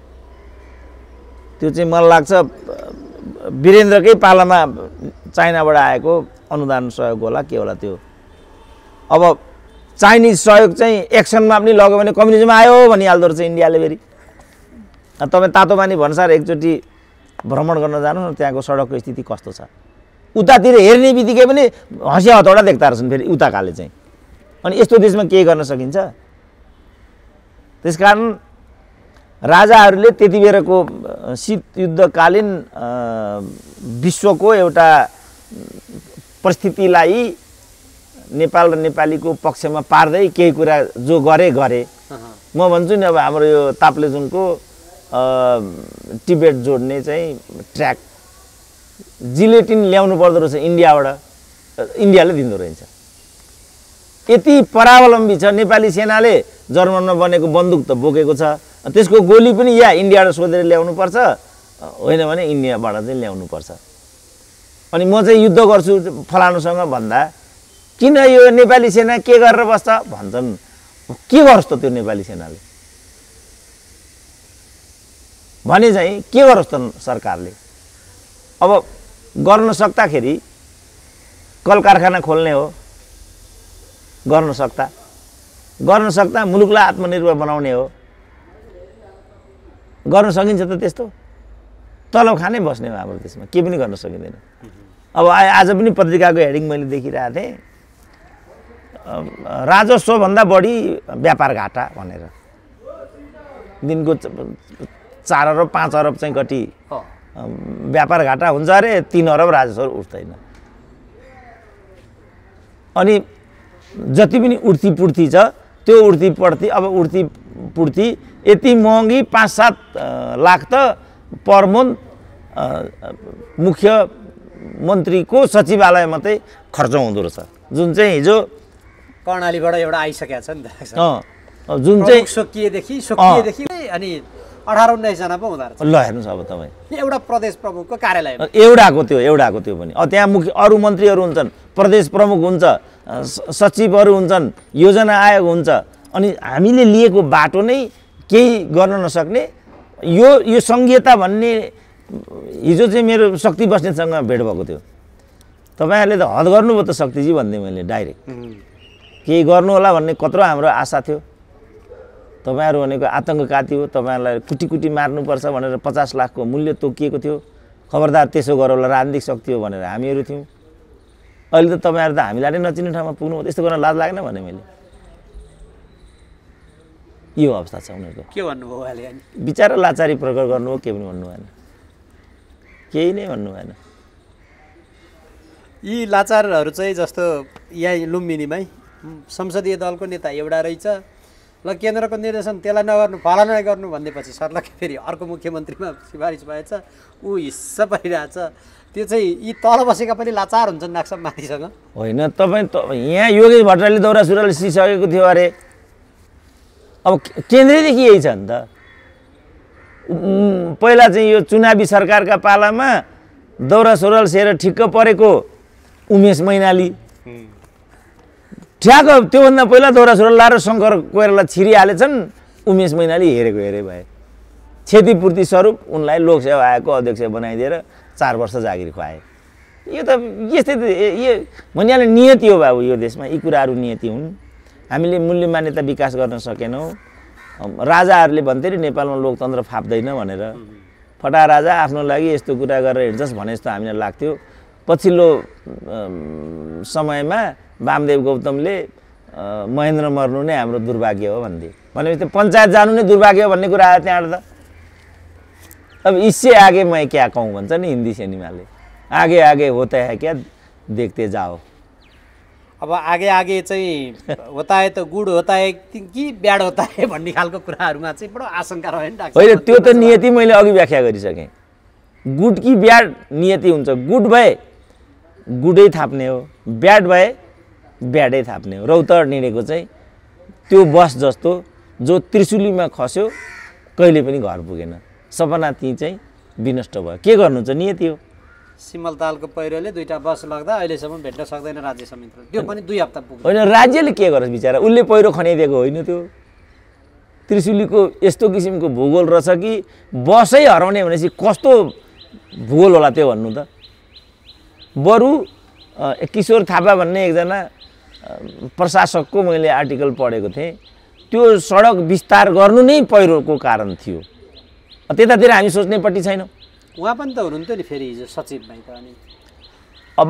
त्यो चाहिँ मलाई लाग्छ वीरेन्द्रकै पालामा चाइनाबाट आएको अनुदान सहयोग होला के होला त्यो। अब चाइनिज सहयोग चाहिँ एक्सनमा पनि लग्यो भने कम्युनिजम आयो भनिहाल्दो रहेछ इन्डियाले फेरि। तपाईँ तातोपानी भन्सार एकचोटि भ्रमण गर्न जानु न, त्यहाँको सडकको स्थिति कस्तो छ। उतातिर हेर्ने बित्तिकै पनि हँसिया हतौडा देख्दा रहेछन् फेरि उताकाले चाहिँ। अनि यस्तो देशमा के गर्न सकिन्छ? त्यसकारण राजाहरूले त्यति बेरको शीत युद्धकालीन विश्वको एउटा परिस्थितिलाई नेपाल र नेपालीको पक्षमा पार्दै केही कुरा जो गरे। म भन्छु नि, अब हाम्रो यो ताप्लेजुङको टिबेट जोड्ने चाहिँ ट्र्याक जिलेटिन ल्याउनु पर्दो रहेछ इन्डियाबाट, इन्डियाले दिँदो रहेछ। यति परावलम्बी छ। नेपाली सेनाले जर्मनमा बनेको बन्दुक त बोकेको छ, त्यसको गोली पनि या इन्डियाबाट सोधेर ल्याउनुपर्छ, होइन भने इन्डियाबाट चाहिँ ल्याउनुपर्छ। अनि म चाहिँ युद्ध गर्छु फलानुसँग भन्दा किन यो नेपाली सेना के गरेर बस्छ भन्छन्। के गरोस् त त्यो नेपाली सेनाले भने चाहिँ के गरोस् त सरकारले? अब गर्न सक्दाखेरि कल कारखाना खोल्ने हो, गर्न सक्दा मुलुकलाई आत्मनिर्भर बनाउने हो, गर्न सकिन्छ त त्यस्तो? तलब खानै बस्ने हो हाम्रो देशमा, के पनि गर्न सकिँदैन। अब आज पनि पत्रिकाको हेडिङ मैले देखिरहेको थिएँ, राजस्वभन्दा बढी व्यापार घाटा भनेर। दिनको 4 अरब 5 अरब चाहिँ कति व्यापार घाटा हुन्छ अरे, 3 अरब राजस्व उठ्दैन। अनि जति पनि उठ्ती छ त्यो उठ्ती अब उठ्ती यति महँगी 5-7 लाख त पर मन्थ मुख्य मन्त्रीको सचिवालय मात्रै खर्च हुँदो रहेछ, जुन चाहिँ हिजो
कर्णालीबाट एउटा आइसकेको छ नि त।
जुन चाहिँ
सोकिएदेखि अनि 18-19 जना पो हुँदो रहेछ।
ल हेर्नुहोस् अब तपाईँ
एउटा प्रदेश प्रमुखको कार्यालय
एउटाको त्यो पनि त्यहाँ मुख्य अरू मन्त्रीहरू हुन्छन्, प्रदेश प्रमुख हुन्छ, सचिवहरू हुन्छन्, योजना आयोग हुन्छ। अनि हामीले लिएको बाटो नै केही गर्न नसक्ने यो सङ्घीयता भन्ने हिजो चाहिँ मेरो शक्ति बस्नेतसँग भेट भएको थियो। तपाईँहरूले त हद गर्नुभयो त शक्तिजी भन्दै मैले डाइरेक्ट केही गर्नु होला भन्ने कत्रो हाम्रो आशा थियो। तपाईँहरू भनेको आतङ्कवादी हो, तपाईँहरूलाई कुटी मार्नुपर्छ भनेर 50 लाखको मूल्य तोकिएको थियो। खबरदार त्यसो गर होला, राजनीतिक शक्ति हो भनेर हामीहरू थियौँ। अहिले त तपाईँहरू त हामीलाई नै नचिन्ने ठाउँमा पुग्नु हो, त्यस्तो गर्न लाज लागेन भने मैले। यो अवस्था छ उनीहरूको।
के भन्नुभयो उहाँले?
बिचारा लाचारी प्रकट गर्नुभयो, केही पनि भन्नु भएन, केही नै भन्नु भएन।
यी लाचारहरू चाहिँ जस्तो यहाँ लुम्बिनीमै संसदीय दलको नेता एउटा रहेछ, ल केन्द्रको निर्देशन त्यसलाई नगर्नु फलाना गर्नु भन्दैपछि सर्लक्कै फेरि अर्को मुख्यमन्त्रीमा सिफारिस भएछ, ऊ हिस्सा परिरहेछ। त्यो चाहिँ यी तल बसेका पनि लाचार हुन्छन् नाक्सा माथिसँग।
होइन तपाईँ यहाँ योगेश भट्टराईले दौरा सुरुवाल सिसकेको थियो अरे। अब केन्द्रदेखि यही छ नि त। पहिला चाहिँ यो चुनावी सरकारका पालामा दौरा सुरुवाल सेर ठिक्क परेको उमेश मैनाली, ठ्याक त्योभन्दा पहिला दौरा सुरुवाल लाएर शङ्कर कोइराला छिरिहालेछन्, उमेश मैनाली हेरेको हेरे भए। क्षतिपूर्ति स्वरूप उनलाई लोकसेवा आयोगको अध्यक्ष बनाइदिएर 4 वर्ष जागिर खुवाए। यो त यस्तै यो भनिहाल्ने नियति हो बाबु, यो देशमा यी कुराहरू नियति हुन्। हामीले मूल्य मान्यता विकास गर्न सकेनौँ। राजाहरूले भन्थे नि नेपालमा लोकतन्त्र फाप्दैन भनेर। फटा राजा आफ्नो लागि यस्तो कुरा गरेर हिँड्छस् भने जस्तो हामीलाई लाग्थ्यो। पछिल्लो समयमा वामदेव गौतमले महेन्द्र मर्नु नै हाम्रो दुर्भाग्य हो भन्थे। भनेपछि पञ्चायत जानु नै दुर्भाग्य हो भन्ने कुरा आयो त्यहाँबाट त। अब इससे आगे मैं क्या कहूँ भन्छ नि हिन्दी सिनेमाले, आगे आगे होता है क्या देखते जाओ।
अब आगे आगे चाहिँ होता है त गुड होता है कि ब्याड होता है भन्ने खालको कुराहरूमा चाहिँ बडो आशंका रह्यो नि डाक्टर।
होइन त्यो त नियति मैले अघि व्याख्या गरिसकेँ। गुड कि ब्याड नियति हुन्छ। गुड भए गुडै थाप्ने हो, ब्याड भए ब्याडै थाप्ने हो। रौतहट हिँडेको चाहिँ त्यो बस जस्तो जो त्रिशुलीमा खस्यो कहिले पनि घर पुगेन, सपना ती चाहिँ विनष्ट भयो। के गर्नुहुन्छ, नियति हो।
सिमलतालको पहिरोले 2टा बस लग्दा अहिलेसम्म भेट्न सक्दैन राज्य समितिले, त्यो पनि 2 हप्ता पुग्यो।
होइन राज्यले के गरोस् बिचारा, उसले पहिरो खनाइदिएको होइन। त्यो त्रिशुलीको यस्तो किसिमको भूगोल रहेछ कि बसै हराउने भनेपछि कस्तो भूगोल होला त्यो भन्नु त। बरु किशोर थापा भन्ने एकजना प्रशासकको मैले आर्टिकल पढेको थिएँ, त्यो सडक विस्तार गर्नु नै पहिरोको कारण थियो। त्यतातिर हामी सोच्नेपट्टि छैनौँ।
उहाँ पनि त हुनुहुन्थ्यो नि फेरि हिजो सचिवमै त। अनि
अब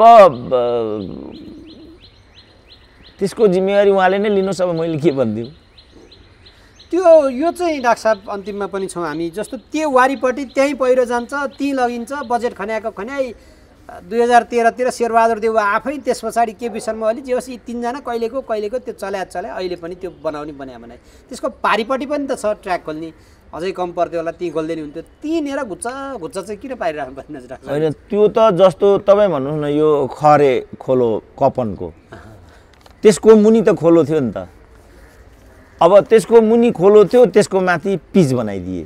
त्यसको जिम्मेवारी उहाँले नै लिनुहोस्। अब मैले के भनिदिउँ।
त्यो यो चाहिँ डाक्टर साहब अन्तिममा पनि छौँ हामी। जस्तो त्यो वारीपट्टि त्यहीँ पहिरो जान्छ, त्यहीँ लगिन्छ, बजेट खन्याएको खन्याई 2013तिर शेरबहादुर देउवा आफै, त्यस पछाडि केपी शर्मा ओली, जे होस् यी 3 जना कहिलेको त्यो चल्या अहिले पनि त्यो बनाउने बनाए। त्यसको पारिपट्टि पनि त छ ट्र्याक खोल्ने, अझै कम पर्थ्यो होला, ती खोल्दैन हुन्थ्यो। तीनिर घुच्चा चाहिँ किन पारिरहनु पर्ने?
होइन त्यो त जस्तो तपाईँ भन्नुहोस् न, यो खरे खोलो कपनको त्यसको मुनि त खोलो थियो नि त। अब त्यसको मुनि खोलो थियो, त्यसको माथि पिच बनाइदिए।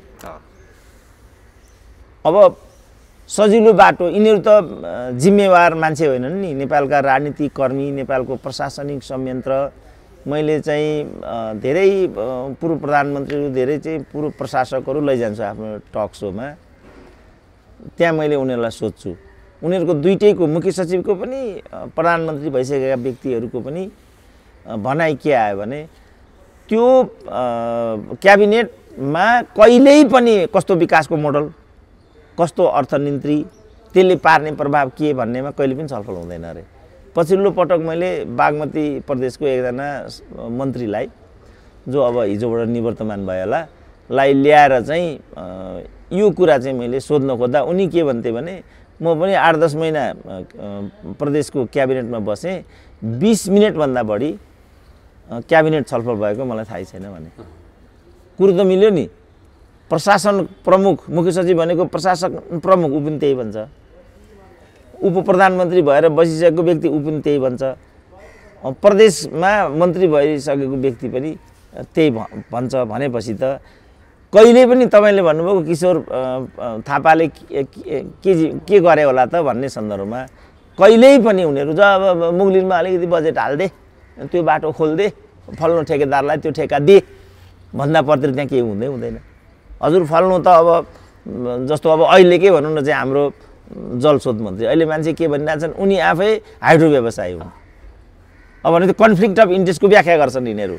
अब सजिलो बाटो। यिनीहरू त जिम्मेवार मान्छे होइनन् नि, नेपालका राजनीतिक कर्मी, नेपालको प्रशासनिक संयन्त्र। मैले चाहिँ धेरै पूर्व प्रधानमन्त्रीहरू, धेरै चाहिँ पूर्व प्रशासकहरू लैजान्छु आफ्नो टक सोमा। त्यहाँ मैले उनीहरूलाई सोध्छु, उनीहरूको दुईटैको, मुख्य सचिवको पनि प्रधानमन्त्री भइसकेका व्यक्तिहरूको पनि भनाइ के आयो भने त्यो क्याबिनेटमा कहिल्यै पनि कस्तो विकासको मोडल, कस्तो अर्थनीति, त्यसले पार्ने प्रभाव के भन्नेमा कहिले पनि छलफल हुँदैन अरे। पछिल्लो पटक मैले बागमती प्रदेशको एकजना मन्त्रीलाई, जो अब हिजोबाट निवर्तमान भयो होला, लाई ल्याएर चाहिँ यो कुरा चाहिँ मैले सोध्न खोज्दा उनी के भन्थे भने म पनि 8-10 महिना प्रदेशको क्याबिनेटमा बसेँ 20 मिनेटभन्दा बढी क्याबिनेट छलफल भएको मलाई थाहै छैन भने कुरो त मिल्यो नि प्रशासन प्रमुख मुख्य सचिव भनेको प्रशासक प्रमुख ऊ पनि त्यही भन्छ उप प्रधानमन्त्री भएर बसिसकेको व्यक्ति ऊ पनि त्यही भन्छ प्रदेशमा मन्त्री भइसकेको व्यक्ति पनि त्यही भन्छ भनेपछि त कहिले पनि तपाईले भन्नुभएको किशोर थापाले के गरे होला त भन्ने सन्दर्भमा कहिल्यै पनि उनीहरू जब मुगलिनमा अलिकति बजेट हाल्दे त्यो बाटो खोल्दे फल्नु ठेकेदारलाई त्यो ठेका दे भन्दा पर्तिर त्यहाँ केही हुँदैन हजुर फल्नु त अब जस्तो अब अहिले के भनौँ न चाहिँ हाम्रो जलस्रोत मन्त्री अहिले मान्छे के भनिरहेछन् उनी आफै हाइड्रो व्यवसायी हुन् अब भने त कन्फ्लिक्ट अफ इन्ट्रेस्टको व्याख्या गर्छन् यिनीहरू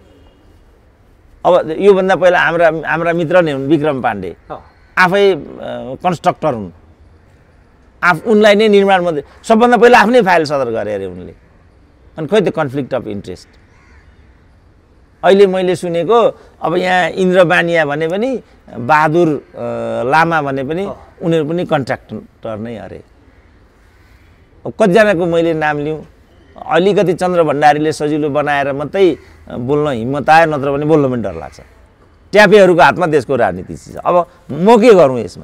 अब योभन्दा पहिला हाम्रा मित्र नै हुन् विक्रम पाण्डे आफै कन्स्ट्रक्टर हुन् उनलाई नै निर्माण मन्त्री सबभन्दा पहिला आफ्नै फाइल सदर गरे अरे उनले अनि खोइ त्यो कन्फ्लिक्ट अफ इन्ट्रेस्ट अहिले मैले सुनेको अब यहाँ इन्द्र बानिया भने पनि बहादुर लामा भने पनि उनीहरू पनि कन्ट्र्याक्टर नै अरे कतिजनाको मैले नाम लिऊँ अलिकति चन्द्र भण्डारीले सजिलो बनाएर मात्रै बोल्न हिम्मत आयो नत्र भने बोल्न पनि डर लाग्छ ट्यापेहरूको हातमा देशको राजनीति छ अब म के गरौँ यसमा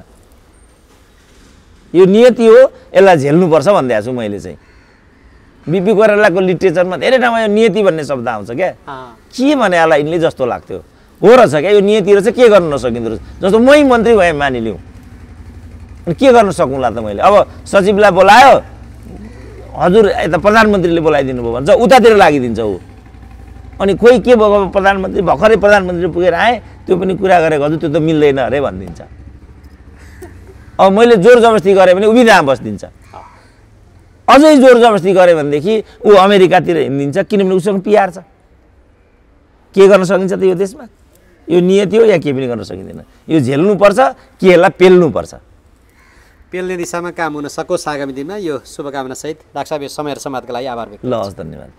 यो नियति हो यसलाई झेल्नुपर्छ भन्दै छु मैले चाहिँ बिपी कोइरालाको लिटरेचरमा धेरै ठाउँमा यो नियति भन्ने शब्द आउँछ क्या के भने होला यिनले जस्तो लाग्थ्यो हो रहेछ क्या यो नियति रहेछ के गर्न नसकिँदो रहेछ जस्तो मै मन्त्री भए मानिलिउँ अनि के गर्न सकौँला त मैले अब सचिवलाई बोलायो हजुर यता प्रधानमन्त्रीले बोलाइदिनु भयो भन्छ उतातिर लागिदिन्छ ऊ अनि खोइ के भएको प्रधानमन्त्री भर्खरै प्रधानमन्त्री पुगेर आए त्यो पनि कुरा गरेको हजुर त्यो त मिल्दैन अरे भनिदिन्छ अब मैले जोर जबरजस्ती गरेँ भने उभिँदा बसिदिन्छ अझै जोर जबरजस्ती गरेँ भनेदेखि ऊ अमेरिकातिर हिँडिदिन्छ किनभने उसँग पिआर छ के गर्न सकिन्छ त यो देशमा यो नियति हो या के पनि गर्न सकिँदैन यो झेल्नुपर्छ के यसलाई पेल्नुपर्छ
पेल्ने दिशामा काम हुन सकोस् आगामी दिनमा यो शुभकामना सहित डाक्टर साहब यो समय र समाजका लागि आभार व्यक्त
ल हस् धन्यवाद